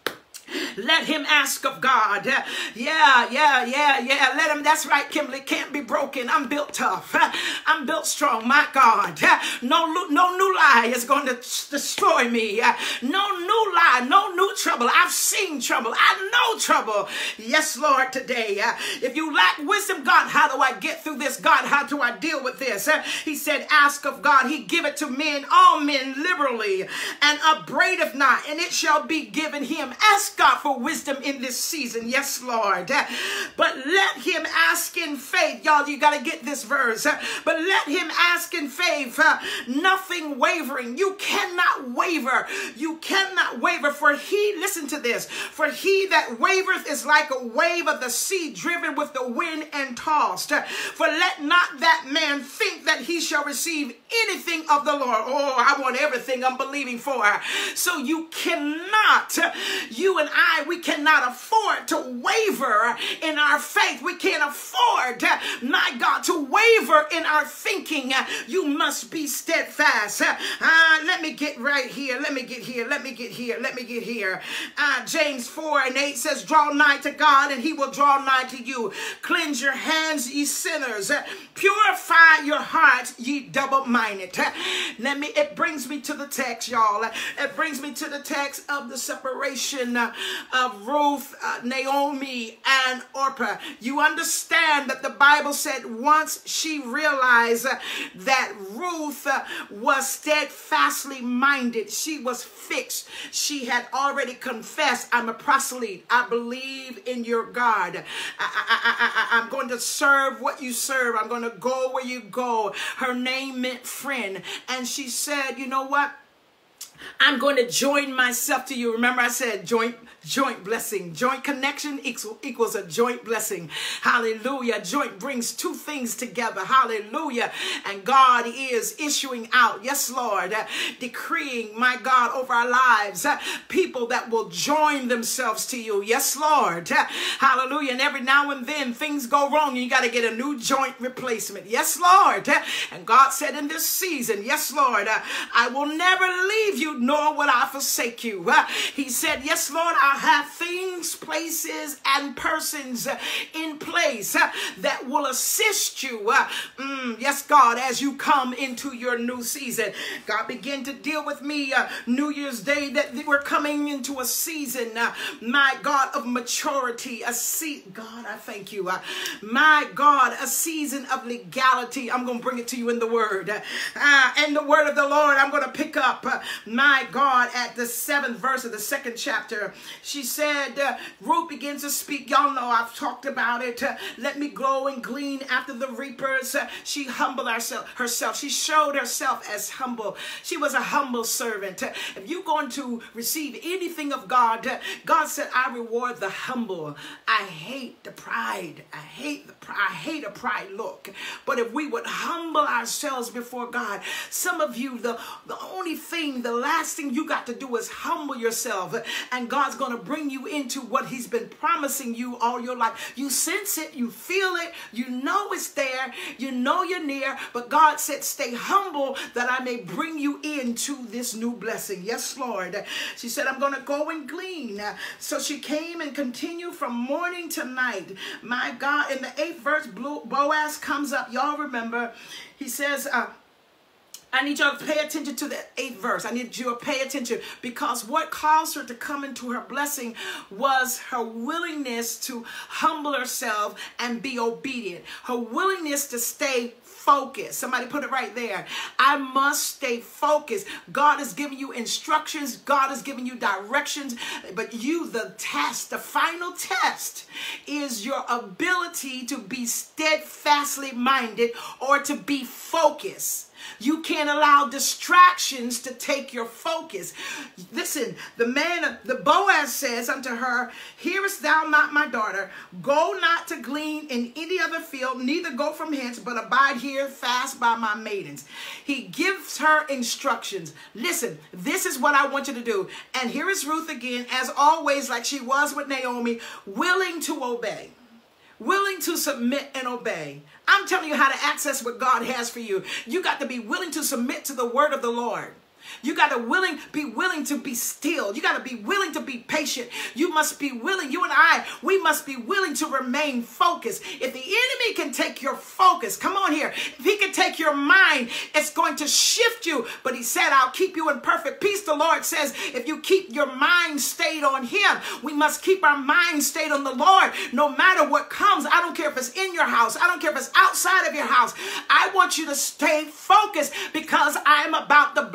Let him ask of God. Yeah, yeah, yeah, yeah. Let him. That's right, Kimberly. Can't be broken. I'm built tough. I'm built strong. My God. No, no new lie is going to destroy me. No new lie. No new trouble. I've seen trouble. I know trouble. Yes, Lord, today. If you lack wisdom, God, how do I get through this? God, how do I deal with this? He said, ask of God. He give it to men, all men liberally, and upbraideth not, and it shall be given him. Ask God for wisdom in this season. Yes, Lord. But let him ask in in faith. Y'all, you got to get this verse. Uh, but let him ask in faith, uh, nothing wavering. You cannot waver. You cannot waver. For he, listen to this, for he that wavereth is like a wave of the sea driven with the wind and tossed. Uh, for let not that man think that he shall receive anything of the Lord. Oh, I want everything I'm believing for. So you cannot, you and I, we cannot afford to waver in our faith. We can't afford, my God, to waver in our thinking. You must be steadfast. Uh, let me get right here. Let me get here. Let me get here. Let me get here. Uh, James four and eight says, draw nigh to God and he will draw nigh to you. Cleanse your hands, ye sinners. Purify your hearts, ye double-minded. Let me, it brings me to the text, y'all. It brings me to the text of the separation uh, of Ruth, uh, Naomi, and Orpah. You understand that the Bible said once she realized uh, that Ruth uh, was steadfastly minded, she was fixed. She had already confessed, I'm a proselyte. I believe in your God. I, I, I, I, I'm going to serve what you serve. I'm going to go where you go. Her name meant friend. And she said, you know what? I'm going to join myself to you. Remember I said joint joint blessing. Joint connection equals, equals a joint blessing. Hallelujah. Joint brings two things together. Hallelujah. And God is issuing out, yes, Lord, uh, decreeing, my God, over our lives, uh, people that will join themselves to you. Yes, Lord. Uh, hallelujah. And every now and then things go wrong and you got to get a new joint replacement. Yes, Lord. Uh, and God said in this season, yes, Lord, uh, I will never leave you, nor will I forsake you. Uh, he said, yes, Lord, I have things, places, and persons uh, in place uh, that will assist you. Uh, mm, yes, God, as you come into your new season. God began to deal with me uh, New Year's Day that we're coming into a season, uh, my God, of maturity. A se God, I thank you. Uh, my God, a season of legality. I'm going to bring it to you in the word. Uh, uh, and the word of the Lord, I'm going to pick up, uh, my God, at the seventh verse of the second chapter. She said, uh, Ruth begins to speak. Y'all know I've talked about it. Uh, let me go and glean after the reapers. Uh, she humbled herself, herself. She showed herself as humble. She was a humble servant. Uh, if you're going to receive anything of God, uh, God said, I reward the humble. I hate the pride. I hate the pride. I hate a pride look. But if we would humble ourselves before God, some of you, the, the only thing, the last thing you got to do is humble yourself. And God's going to bring you into what he's been promising you all your life. You sense it, you feel it, you know it's there, you know you're near, but God said, stay humble that I may bring you into this new blessing. Yes, Lord. She said, I'm going to go and glean. So she came and continued from morning to night. My God, in the eighth verse, Boaz comes up. Y'all remember, he says, uh, I need y'all to pay attention to the eighth verse. I need you to pay attention because what caused her to come into her blessing was her willingness to humble herself and be obedient. Her willingness to stay focused. Somebody put it right there. I must stay focused. God is giving you instructions. God is giving you directions. But you, the test, the final test is your ability to be steadfastly minded or to be focused. You can't allow distractions to take your focus. Listen, the man, the Boaz says unto her, hearest thou not, my daughter? Go not to glean in any other field, neither go from hence, but abide here fast by my maidens. He gives her instructions. Listen, this is what I want you to do. And here is Ruth again, as always, like she was with Naomi, willing to obey. Willing to submit and obey. I'm telling you how to access what God has for you. You got to be willing to submit to the word of the Lord. You got to willing, be willing to be still. You got to be willing to be patient. You must be willing. You and I, we must be willing to remain focused. If the enemy can take your focus, come on here. If he can take your mind, it's going to shift you. But he said, I'll keep you in perfect peace. The Lord says, if you keep your mind stayed on him, we must keep our mind stayed on the Lord. No matter what comes, I don't care if it's in your house. I don't care if it's outside of your house. I want you to stay focused because I am about to bless you.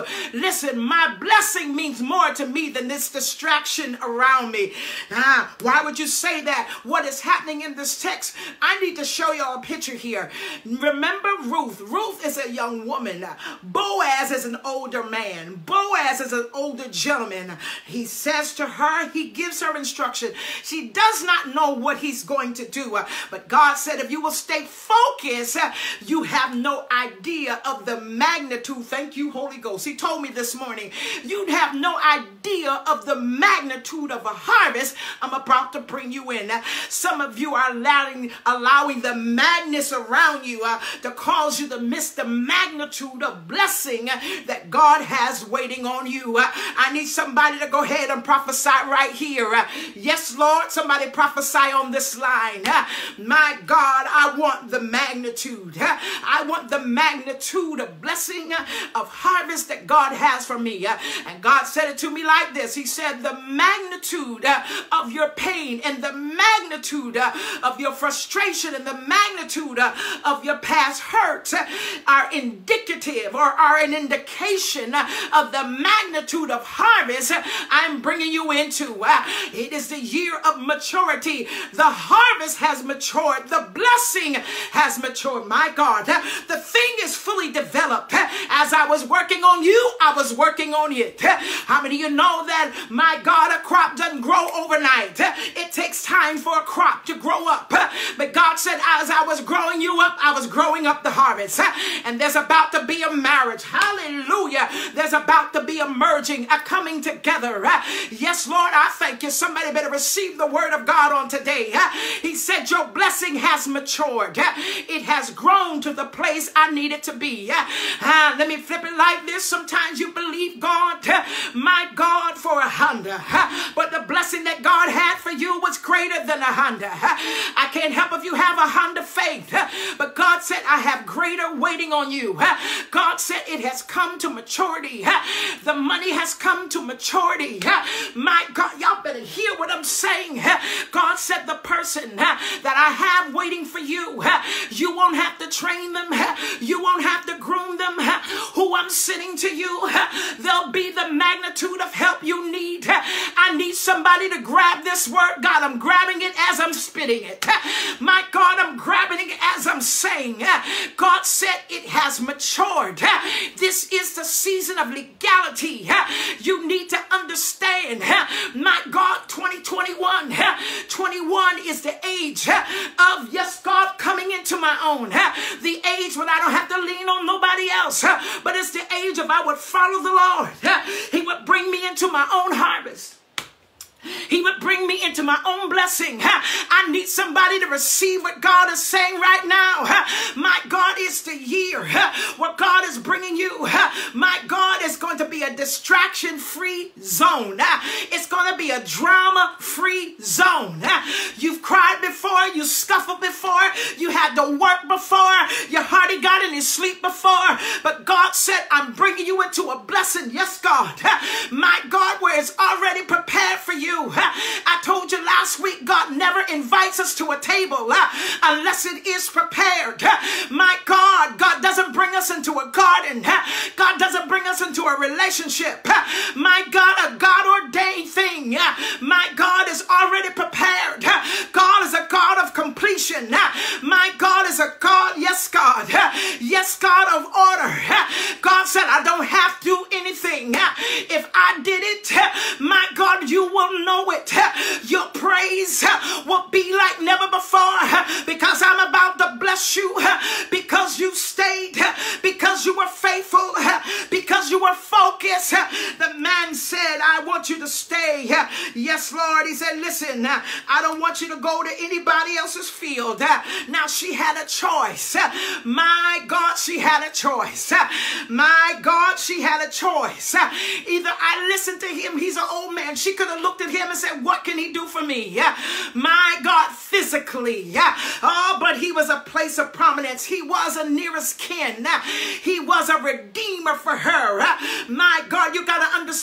Listen, my blessing means more to me than this distraction around me. Ah, why would you say that? What is happening in this text? I need to show y'all a picture here. Remember Ruth. Ruth is a young woman. Boaz is an older man. Boaz is an older gentleman. He says to her, he gives her instruction. She does not know what he's going to do. But God said, if you will stay focused, you have no idea of the magnitude. Thank you, Holy Ghost. He told me this morning, you'd have no idea of the magnitude of a harvest I'm about to bring you in. Some of you are allowing, allowing the madness around you uh, to cause you to miss the magnitude of blessing that God has waiting on you. Uh, I need somebody to go ahead and prophesy right here. Uh, yes, Lord, somebody prophesy on this line. Uh, my God, I want the magnitude. Uh, I want the magnitude of blessing, uh, of harvest that God has for me. Uh, and God said it to me like this. He said, the magnitude uh, of your pain and the magnitude uh, of your frustration and the magnitude uh, of your past hurts uh, are indicative or are an indication uh, of the magnitude of harvest uh, I'm bringing you into. Uh, it is the year of maturity. The harvest has matured. The blessing has matured. My God, uh, the thing is fully developed. Uh, as I was working on you, I was working on it. Uh, how many of you know that, my God, a crop doesn't grow overnight? Uh, it takes time for a crop to grow up. Uh, but God said, as I was growing you up, I was growing up the harvest. Uh, and there's about to be a marriage. Hallelujah. There's about to be a merging, a coming together. Uh, yes, Lord, I thank you. Somebody better receive the word of God on today. Uh, he said, your blessing has matured. Uh, it has grown to the place I need it to be. Uh, uh, let me flip it like this. Sometimes you believe God, uh, my God, for a Honda. Uh, but the blessing that God had for you was greater than a Honda. Uh, I can't help if you have a Honda faith. Uh, but God said, I have greater waiting on you. Uh, God said, it has come to maturity. Uh, the money has come to maturity. Uh, my God, y'all better hear what I'm saying. Uh, God said, the person uh, that I have waiting for you, uh, you won't have to train them. Uh, you won't have to groom them. Uh, who I'm sending to you, uh, they'll be the magnitude of help you need. Uh, I need somebody to grab this word. God, I'm grabbing it as I'm spitting it. Uh, my God, I'm grabbing it as I'm saying. Uh, God said it has matured. Uh, this is the season of legality. Uh, you need to understand, uh, my God, twenty twenty-one. Uh, twenty-one is the age uh, of, yes, God, coming into my own. Uh, the age when I don't have to lean on nobody else. Uh, but it's the age of I would follow the Lord. Uh, he would bring me into my own harvest. He would bring me into my own blessing. I need somebody to receive what God is saying right now. My God, is the year where God is bringing you. My God, is going to be a distraction-free zone. It's going to be a drama-free zone. You've cried before. You scuffled before. You had to work before. You hardly got any sleep before. But God said, I'm bringing you into a blessing. Yes, God. My God, where it's already prepared for you. I told you last week, God never invites us to a table uh, unless it is prepared. Uh, my God, God doesn't bring us into a garden. Uh, God doesn't bring us into a relationship. Uh, my God, a God-ordained thing. Uh, my God is already prepared. Uh, God is a God of completion. Uh, my God is a God, yes, God. Uh, yes, God of order. Uh, God said, I don't have to do anything. Uh, if I did it, uh, my God, you will know it. Your praise will be like never before, because I'm about to bless you, because you stayed, because you were faithful, because you were focused. The man said, I want you to stay. Yes, Lord. He said, listen, I don't want you to go to anybody else's field. Now she had a choice. My God, she had a choice. My God, she had a choice. Either I listened to him, he's an old man. She could have looked at him and said, what can he do for me? Yeah. My God, physically. Yeah. Oh, but he was a place of prominence. He was a nearest kin. He was a redeemer for her. My God, you got to understand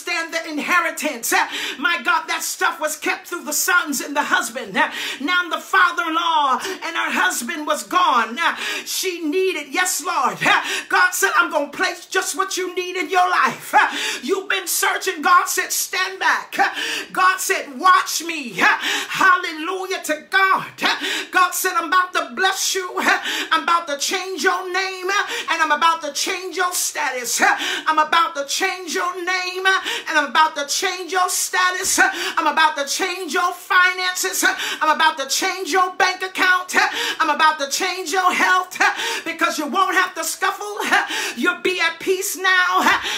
understand the inheritance. My God, that stuff was kept through the sons and the husband. Now the father-in-law and her husband was gone. She needed, yes, Lord. God said, I'm going to place just what you need in your life. You've been searching. God said, stand back. God said, watch me. Hallelujah to God. God said, I'm about to bless you. I'm about to change your name, and I'm about to change your status. I'm about to change your name, and I'm about to change your status. I'm about to change your finances. I'm about to change your bank account. I'm about to change your health, because you won't have to scuffle. You'll be at peace now.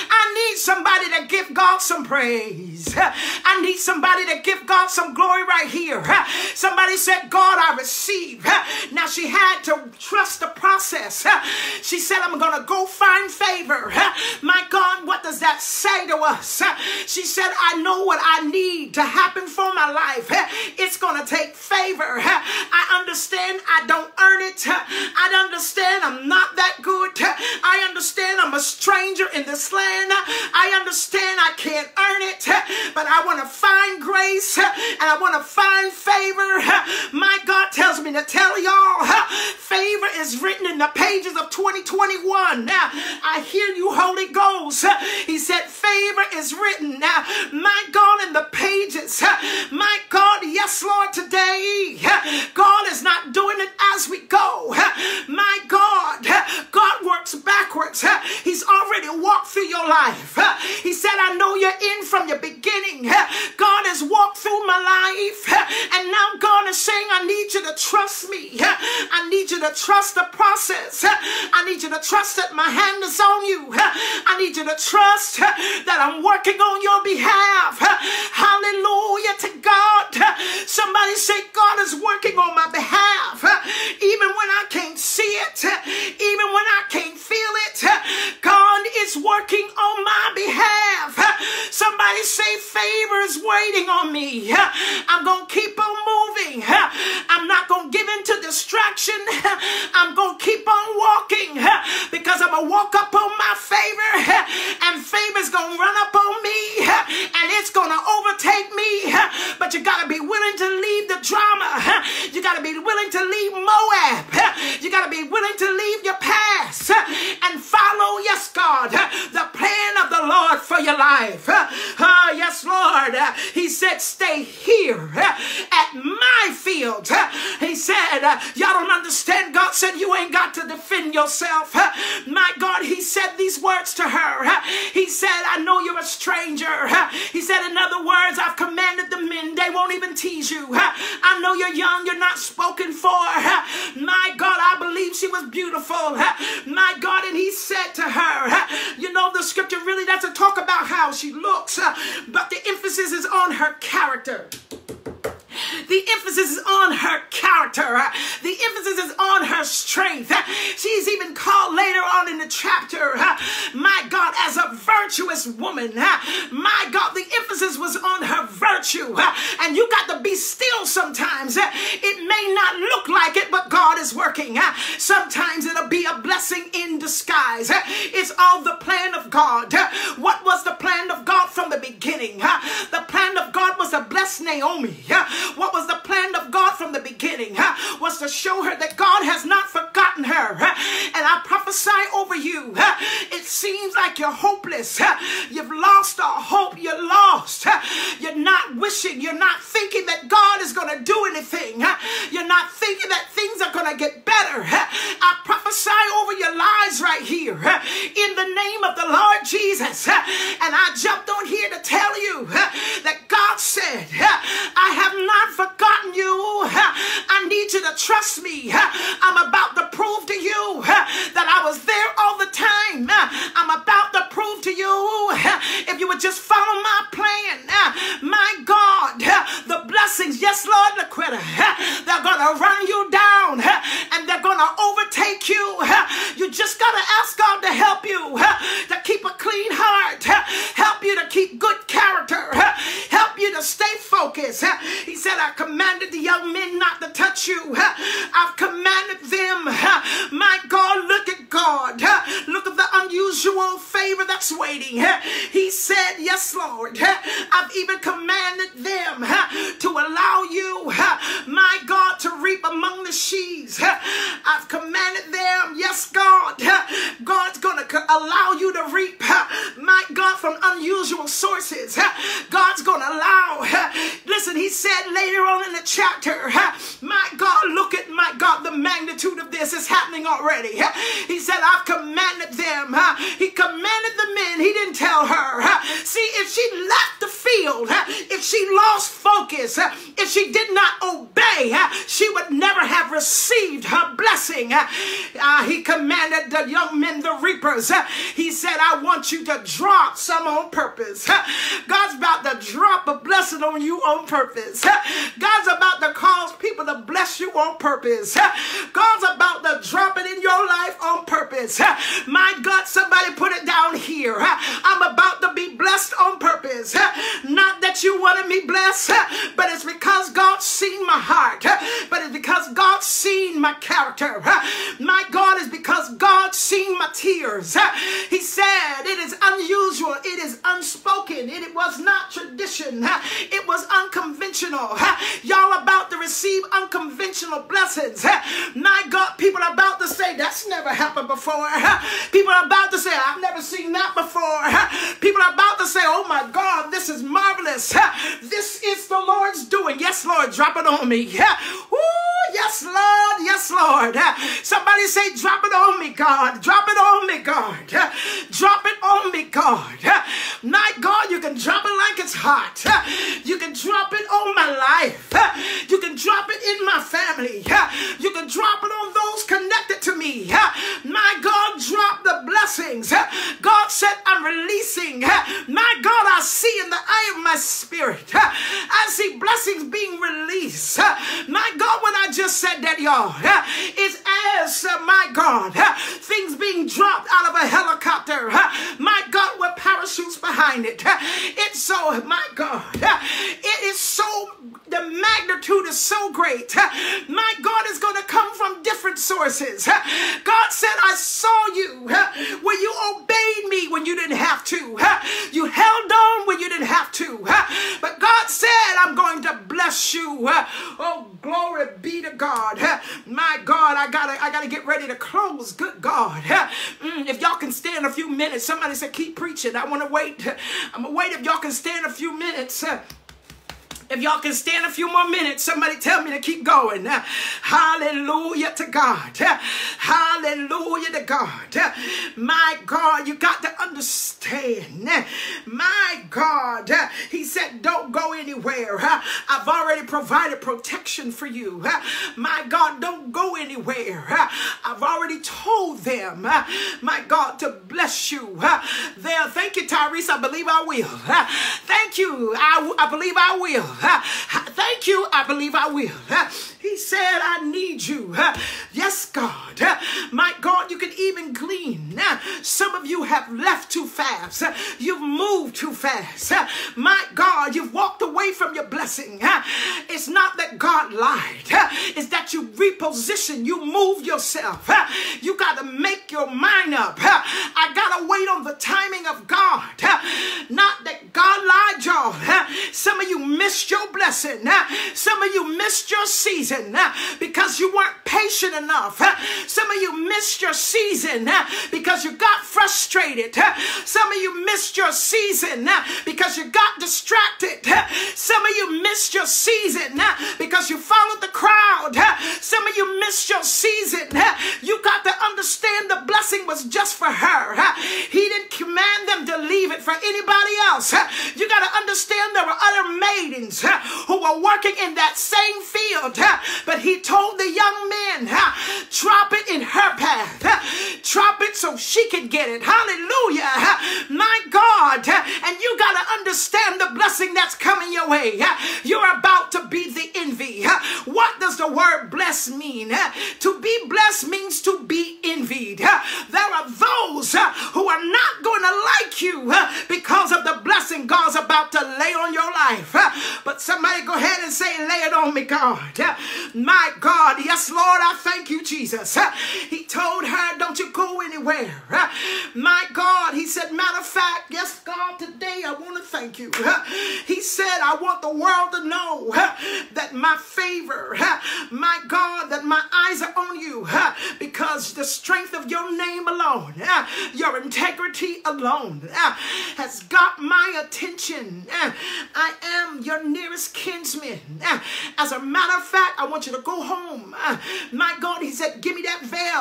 I need somebody to give God some praise. I need somebody to give God some glory right here. Somebody said, God, I receive. Now she had to trust the process. She said, I'm going to go find favor. My God, what does that say to us? She said, I know what I need to happen for my life. It's going to take favor. I understand I don't earn it. I understand I'm not that good. I understand I'm a stranger in this land. I understand I can't earn it, but I want to find grace and I want to find favor. My God tells me to tell y'all, favor is written in the pages of twenty twenty-one. Now, I hear you, Holy Ghost. He said, favor is written. Now, my God, in the pages. My God, yes, Lord, today, God is not doing it as we go. My God, God works backwards. He's already walked through your life. He said, I know you're in from your beginning. God has walked through my life, and now God is saying, I need you to trust me. I need you to trust the process. I need you to trust that my hand is on you. I need you to trust that I'm working on your behalf. Hallelujah to God. Somebody say, God is working on my behalf. Even when I can't see it, even when I can't feel it, God is working on my behalf. Somebody say, favor is waiting on me. I'm going to keep on moving. I'm not going to give in to distraction. I'm going to keep on walking, because I'm going to walk up on my favor, and favor's going to run up on me, and it's going to overtake me. But you got to be willing to leave the drama. You got to be willing to leave Moab. You got to be willing to leave your past and follow, yes, God, the plan of the Lord for your life. Uh, yes, Lord. He said, stay here at my field. He said, y'all don't understand. God said, you ain't got to defend yourself. My God, he said these words to her. He said, I know you're a stranger. He said, in other words, I've commanded the men. They won't even tease you. I know you're young. You're not spoken for. My God, I believe she was beautiful. My God, and he said to her, you know, the scripture really doesn't talk about how she looks, but the emphasis is on her character. The emphasis is on her character. The emphasis is on her strength. She's even called later on in the chapter, my God, as a virtuous woman. My God, the emphasis was on her virtue. And you got to be still sometimes. It may not look like it, but God is working. Sometimes it'll be a blessing in disguise. It's all the plan of God. What was the plan of God from the beginning? The plan of God was to bless Naomi. What was the plan of God from the beginning? Was to show her that God has not forgotten her. And I prophesy over you. It seems like you're hopeless. You've lost all hope. You're lost. You're not wishing. You're not thinking that God is going to do anything. You're not thinking that things are going to get better. I prophesy over your lives right here in the name of the Lord Jesus. And I jumped on here to tell you that God said, I have not forgotten you. I need you to trust me. I'm about to prove to you that I was there all the time. I'm about to prove to you, if you would just follow my plan, my God, the blessings, yes, Lord, Laquetta, they're going to run you down and they're going to overtake you. You just got to ask God to help you to keep a clean heart, help you to keep good character, help you to stay focused. He said, I commanded the young men not to touch you. I've commanded them. My God, look at God. Look at the unusual unusual favor that's waiting. He said, yes, Lord, I've even commanded them to allow you, my God, to reap among the sheaves. I've commanded them, yes, God, God's going to allow you to reap, my God, from unusual sources. God's going to allow, listen, he said later on in the chapter, my God, look at, my God, the magnitude of this is happening already. He said, I've commanded them. He commanded the men. He didn't tell her. See, if she left the field, if she lost focus, if she did not obey, she would never have received her blessing. Uh, he commanded the young men, the reapers. He said, I want you to drop some on purpose. God's about to drop a blessing on you on purpose. God's about to cause people to bless you on purpose. God's about to drop it in your life on purpose. My God, somebody put it down here. I'm about to be blessed on purpose. Not that you wanted me blessed, but it's because God's seen my heart. But it's because God's seen my character. My God, is because God's seen my tears. He said it is unusual. It is unspoken. It was not tradition. It was unconventional. Y'all about to receive unconventional blessings. My God, people are about to say, that's never happened before. People are about to say, I've never seen that before. People are about to say, oh my God, this is marvelous. This is the Lord's doing. Yes, Lord, drop it on me. Woo, yes, Lord. Yes, Lord. Somebody say, drop it on me, God. Drop it on me, God. Drop it on me, God. My God, you can drop it like it's hot. You can drop it on my life. You can drop it in my family. You can drop it on those connected to me. My God, drop the blessings. God said, I'm releasing. My God, I see in the eye of my spirit. I see blessings being released. My God, when I just said that, y'all, it's as, my God, things being dropped out of a helicopter. My God, with parachutes behind it. It's so, my God, it is so, the magnitude is so great. My God, is going to come from different sources. God said, I saw you when you obeyed me when you didn't have to. You held on when you didn't have to. But God said, I'm going to bless you. Oh, glory be to God. My God, I gotta, I gotta get ready to close. Good God. If y'all can stand a few minutes, somebody said, keep preaching. I want to wait. I'm gonna wait if y'all can stand a few minutes. If y'all can stand a few more minutes, somebody tell me to keep going. Hallelujah to God. Hallelujah to God. My God, you got to understand. My God, he said, don't go anywhere. I've already provided protection for you. My God, don't go anywhere. I've already told them, my God, to bless you. There, thank you, Tyrese. I believe I will. Thank you. I, I believe I will. Thank you. I believe I will. He said, I need you. Yes, God. My God, you can even glean. Some of you have left too fast. You've moved too fast. My God, you've walked away from your blessing. It's not that God lied. It's that you reposition. You moved yourself. You got to make your mind up. I got to wait on the timing of God. Not that God lied, y'all. Some of you missed your blessing. Some of you missed your season because you weren't patient enough. Some of you missed your season because you got frustrated. Some of you missed your season because you got distracted. Some of you missed your season because you followed the crowd. Some of you missed your season. You got to understand the blessing was just for her. He didn't command them to leave it for anybody else. You got to understand there were other maidens who were working in that same field, but he told the young men, drop it in her path. Drop it so she could get it. Hallelujah. My God. And you got to understand the blessing blessing that's coming your way. You're about to be the envy. What does the word bless mean? To be blessed means to be envied. There are those who are not going to like you because of the blessing God's about to lay on your life. But somebody go ahead and say, lay it on me, God. My God, yes, Lord, I thank you, Jesus. He told her, don't you go anywhere. My God, he said, matter of fact, yes, God, today I want to thank you. He said, I want the world to know that my favor, my God, that my eyes are on you because the strength of your name alone, your integrity alone has got my attention. I am your nearest kinsman. As a matter of fact, I want you to go home. My God, he said, give me that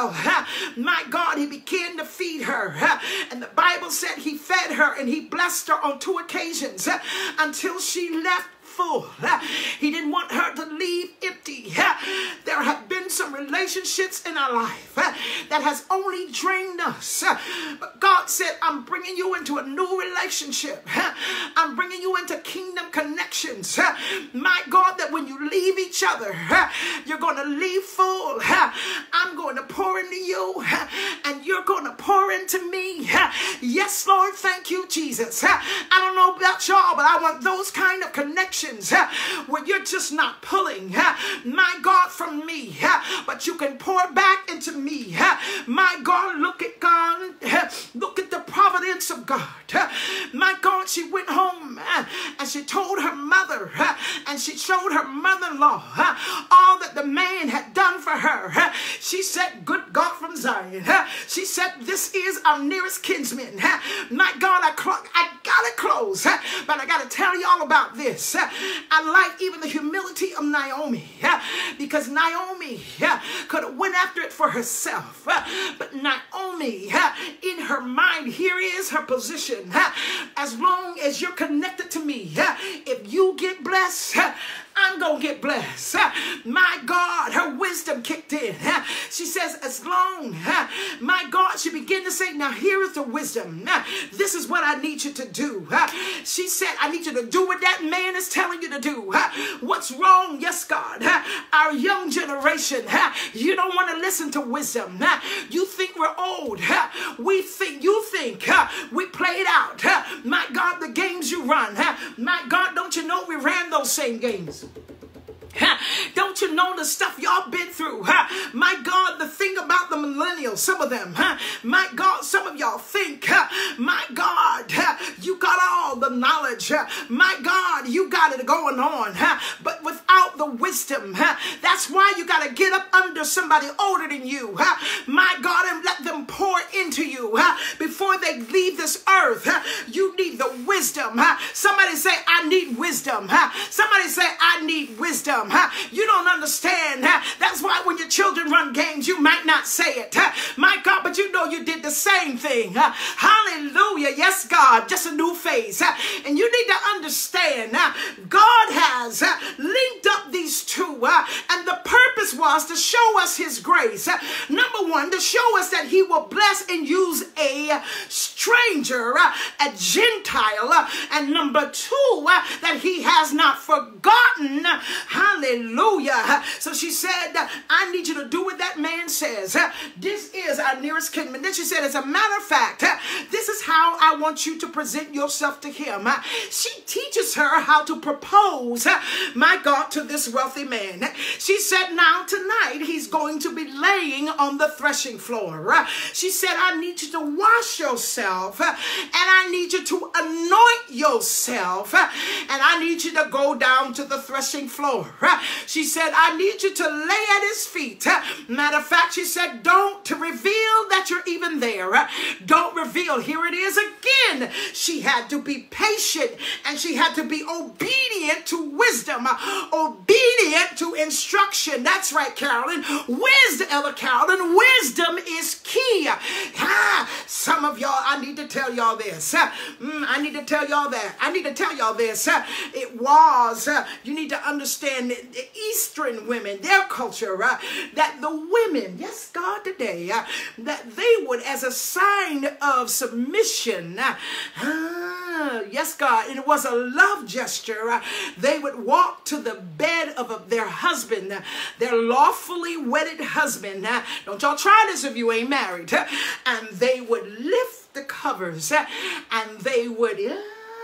veil. My God, he began to feed her. And the Bible said he fed her and he blessed her on two occasions until she left full. He didn't want her to leave empty. There have been some relationships in our life that has only drained us. But God said, I'm bringing you into a new relationship. I'm bringing you into kingdom connections. My God, that when you leave each other, you're going to leave full. I'm going to pour into you and you're going to pour into me. Yes, Lord, thank you, Jesus. I don't know about y'all, but I want those kind of connections where you're just not pulling, my God, from me, but you can pour back into me. My God, look at God. Look at the providence of God. My God, she went home and she told her mother and she showed her mother-in-law all that the man had done for her. She said, good God from Zion. She said, this is our nearest kinsman. My God, I, I got to close, but I got to tell y'all about this. I like even the humility of Naomi, because Naomi could have went after it for herself, but Naomi, in her mind, here is her position. As long as you're connected to me, if you get blessed, I'm going to get blessed. My God, her wisdom kicked in. She says, as long, my God, she began to say, now here is the wisdom. This is what I need you to do. She said, I need you to do what that man is telling you to do. What's wrong? Yes, God. Our young generation, you don't want to listen to wisdom. You think we're old. We think, you think we played out. My God, the games you run. My God, don't you know we ran those same games? Don't you know the stuff y'all been through? My God, the thing about the millennials, some of them, my God, some of y'all think, my God, you got all the knowledge. My God, you got it going on. But without the wisdom, that's why you got to get up under somebody older than you. My God, and let them pour into you before they leave this earth. You need the wisdom. Somebody say, I need wisdom. Somebody say, I need wisdom. You don't understand. That's why when your children run games, you might not say it. My God, but you know you did the same thing. Hallelujah. Yes, God, just a new phase. And you need to understand, God has linked up these two, and the purpose was to show us his grace. Number one, to show us that he will bless and use a stranger, a Gentile. And number two, that he has not forgotten. Hallelujah. So she said, I need you to do what that man says. This is our nearest kinsman. Then she said, as a matter of fact, this is how I want you to present yourself to him. She teaches her how to propose, my God, to this wealthy man. She said, now tonight he's going to be laying on the threshing floor. She said, I need you to wash yourself and I need you to anoint yourself and I need you to go down to the threshing floor. She said, I need you to lay at his feet. Matter of fact, she said, don't reveal that you're even there. Don't reveal. Here it is again. She had to be patient and she had to be obedient to wisdom, obedient to instruction. That's right, Carolyn. Wisdom, Elder Carolyn, wisdom is key. Ah, some of y'all, I need to tell y'all this. Mm, I need to tell y'all that. I need to tell y'all this. It was, you need to understand the Eastern women, their culture, uh, that the women, yes, God, today, uh, that they would, as a sign of submission, uh, Yes, God. And it was a love gesture. Uh, they would walk to the bed of uh, their husband, uh, their lawfully wedded husband. Uh, don't y'all try this if you ain't married. Uh, and they would lift the covers uh, and they would uh,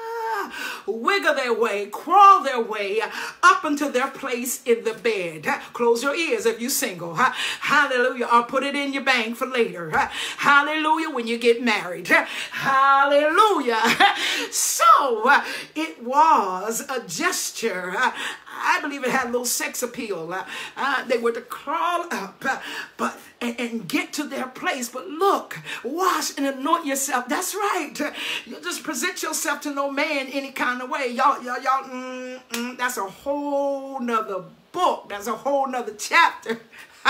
wiggle their way, crawl their way up into their place in the bed. Close your ears if you're single. Hallelujah. Or put it in your bank for later. Hallelujah. When you get married. Hallelujah. So it was a gesture. I believe it had a little sex appeal. Uh, they were to crawl up, uh, but and, and get to their place. But look, wash and anoint yourself. That's right. You just present yourself to no man any kind of way. Y'all, y'all, y'all. Mm, mm, that's a whole nother book. That's a whole nother chapter.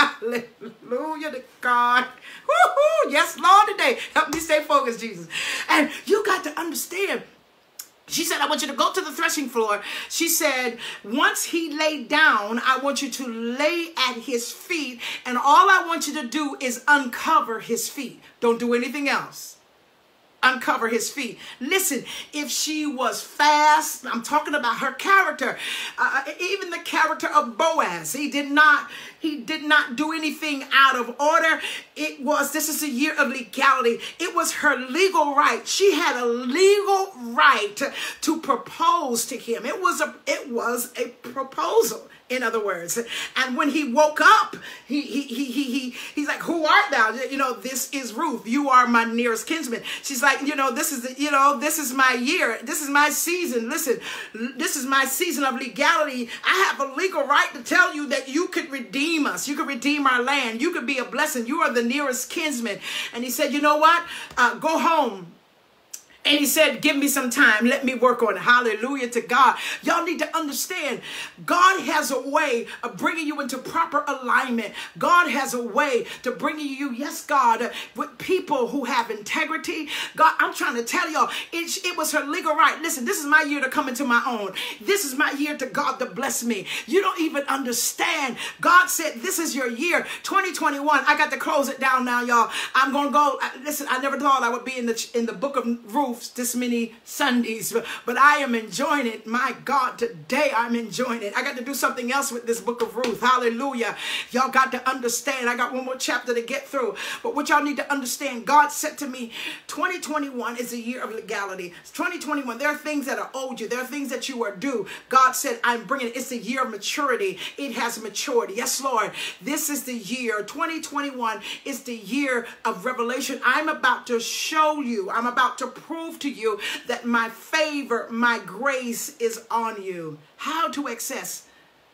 Hallelujah to God. Woo-hoo. Yes, Lord, today. Help me stay focused, Jesus. And you got to understand. She said, I want you to go to the threshing floor. She said, once he laid down, I want you to lay at his feet. And all I want you to do is uncover his feet. Don't do anything else. Uncover his feet. Listen, if she was fast, I'm talking about her character, uh, even the character of Boaz, he did not, he did not do anything out of order. It was, this is a year of legality. It was her legal right. She had a legal right to, to propose to him. It was a, it was a proposal. In other words, and when he woke up, he, he, he, he, he, he's like, who art thou? You know, this is Ruth. You are my nearest kinsman. She's like, you know, this is, the, you know, this is my year. This is my season. Listen, this is my season of legality. I have a legal right to tell you that you could redeem us. You could redeem our land. You could be a blessing. You are the nearest kinsman. And he said, you know what? Uh, go home. And he said, give me some time. Let me work on it. Hallelujah to God. Y'all need to understand, God has a way of bringing you into proper alignment. God has a way to bringing you, yes, God, with people who have integrity. God, I'm trying to tell y'all, it, it was her legal right. Listen, this is my year to come into my own. This is my year to God to bless me. You don't even understand. God said, this is your year. twenty twenty-one. I got to close it down now, y'all. I'm going to go. Listen, I never thought I would be in the, in the book of Ruth this many Sundays, but, but I am enjoying it. My God, today I'm enjoying it. I got to do something else with this book of Ruth. Hallelujah. Y'all got to understand. I got one more chapter to get through, but what y'all need to understand, God said to me, twenty twenty-one is a year of legality. twenty twenty-one, there are things that are owed you. There are things that you are due. God said, I'm bringing it. It's a year of maturity. It has matured. Yes, Lord. This is the year. twenty twenty-one is the year of revelation. I'm about to show you. I'm about to prove to you that my favor, my grace is on you. How to access,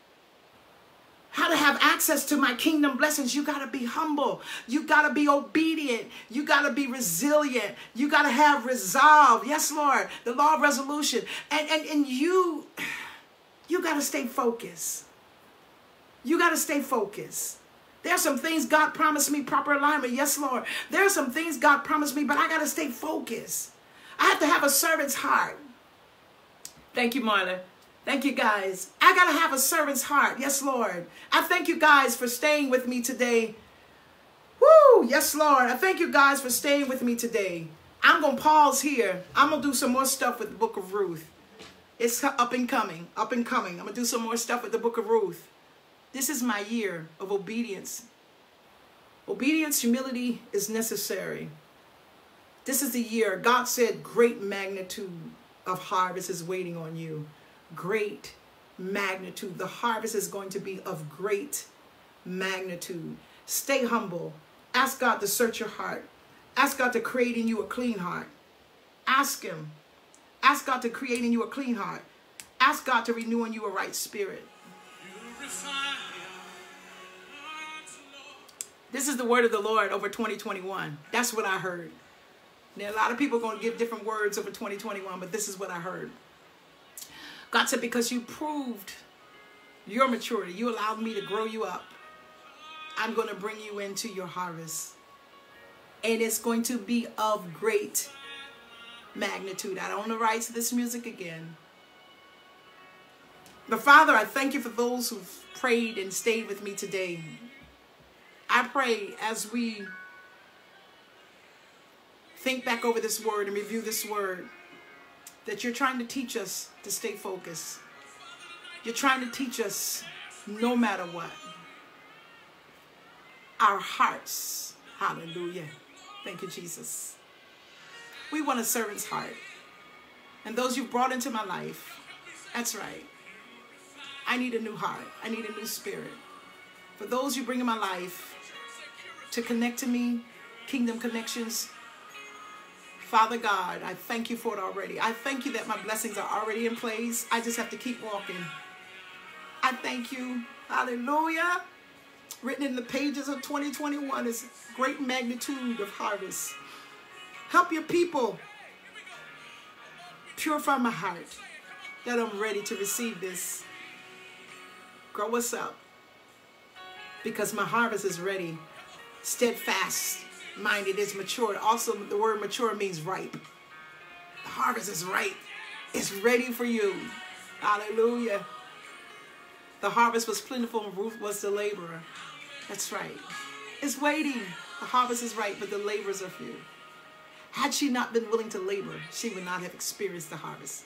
how to have access to my kingdom blessings. You got to be humble. You got to be obedient. You got to be resilient. You got to have resolve. Yes, Lord, the law of resolution. And, and, and you, you got to stay focused. You got to stay focused. There are some things God promised me, proper alignment. Yes, Lord. There are some things God promised me, but I got to stay focused. I have to have a servant's heart. Thank you, Marla. Thank you, guys. I got to have a servant's heart. Yes, Lord. I thank you guys for staying with me today. Woo! Yes, Lord. I thank you guys for staying with me today. I'm going to pause here. I'm going to do some more stuff with the book of Ruth. It's up and coming, up and coming. I'm going to do some more stuff with the book of Ruth. This is my year of obedience. Obedience, humility is necessary. This is the year. God said great magnitude of harvest is waiting on you. Great magnitude. The harvest is going to be of great magnitude. Stay humble. Ask God to search your heart. Ask God to create in you a clean heart. Ask him. Ask God to create in you a clean heart. Ask God to renew in you a right spirit. This is the word of the Lord over twenty twenty-one. That's what I heard. Now, a lot of people are going to give different words over twenty twenty-one, but this is what I heard. God said, because you proved your maturity, you allowed me to grow you up, I'm going to bring you into your harvest. And it's going to be of great magnitude. I don't own the rights to this music again. But Father, I thank you for those who've prayed and stayed with me today. I pray as we think back over this word and review this word, that you're trying to teach us to stay focused. You're trying to teach us no matter what. Our hearts, hallelujah. Thank you, Jesus. We want a servant's heart. And those you've brought into my life, that's right. I need a new heart. I need a new spirit. For those you bring in my life to connect to me, Kingdom Connections, Father God, I thank you for it already. I thank you that my blessings are already in place. I just have to keep walking. I thank you. Hallelujah. Written in the pages of twenty twenty-one is great magnitude of harvest. Help your people. Purify my heart that I'm ready to receive this. Grow us up because my harvest is ready. Steadfast minded is matured. Also, the word mature means ripe. The harvest is ripe. It's ready for you. Hallelujah. The harvest was plentiful and Ruth was the laborer. That's right. It's waiting. The harvest is ripe, but the laborers are few. Had she not been willing to labor, she would not have experienced the harvest.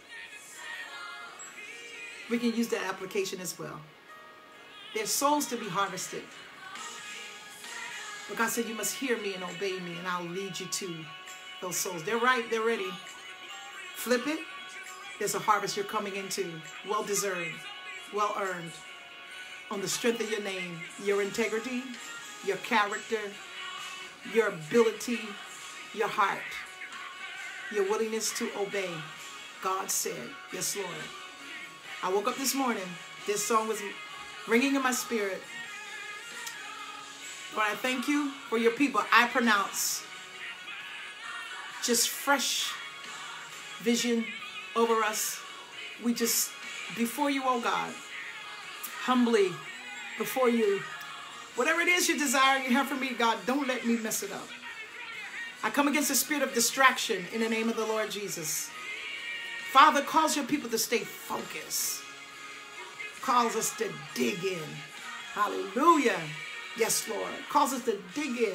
We can use that application as well. There's souls to be harvested. But God said, you must hear me and obey me, and I'll lead you to those souls. They're right. They're ready. Flip it. There's a harvest you're coming into. Well-deserved. Well-earned. On the strength of your name, your integrity, your character, your ability, your heart, your willingness to obey. God said, yes, Lord. I woke up this morning. This song was ringing in my spirit. Lord, I thank you for your people. I pronounce just fresh vision over us. We just, before you, oh God, humbly before you, whatever it is you desire and you have for me, God, don't let me mess it up. I come against the spirit of distraction in the name of the Lord Jesus. Father, cause your people to stay focused. Cause us to dig in. Hallelujah. Yes, Lord. Cause us to dig in.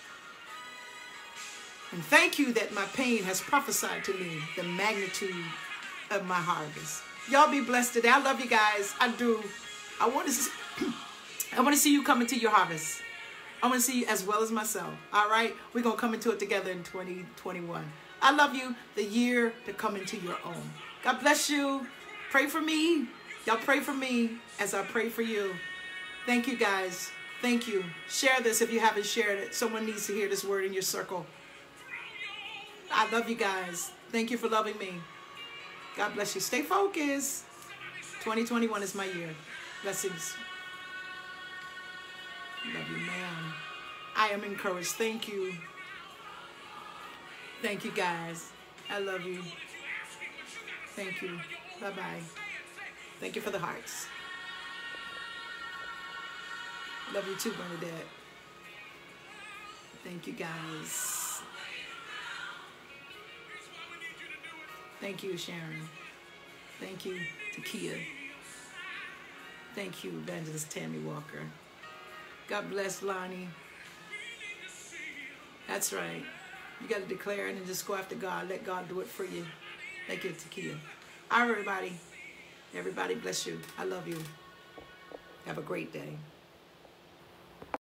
And thank you that my pain has prophesied to me the magnitude of my harvest. Y'all be blessed today. I love you guys. I do. I want to see, I want to see you come into your harvest. I want to see you as well as myself. All right? We're going to come into it together in twenty twenty-one. I love you. The year to come into your own. God bless you. Pray for me. Y'all pray for me as I pray for you. Thank you, guys. Thank you. Share this if you haven't shared it. Someone needs to hear this word in your circle. I love you guys. Thank you for loving me. God bless you. Stay focused. twenty twenty-one is my year. Blessings. Love you, man. I am encouraged. Thank you. Thank you, guys. I love you. Thank you. Bye-bye. Thank you for the hearts. Love you too, Bernadette. Thank you, guys. Thank you, Sharon. Thank you, Takia. Thank you, Evangelist Tammy Walker. God bless, Lonnie. That's right. You got to declare it and just go after God. Let God do it for you. Thank you, Takia. All right, everybody. Everybody bless you. I love you. Have a great day.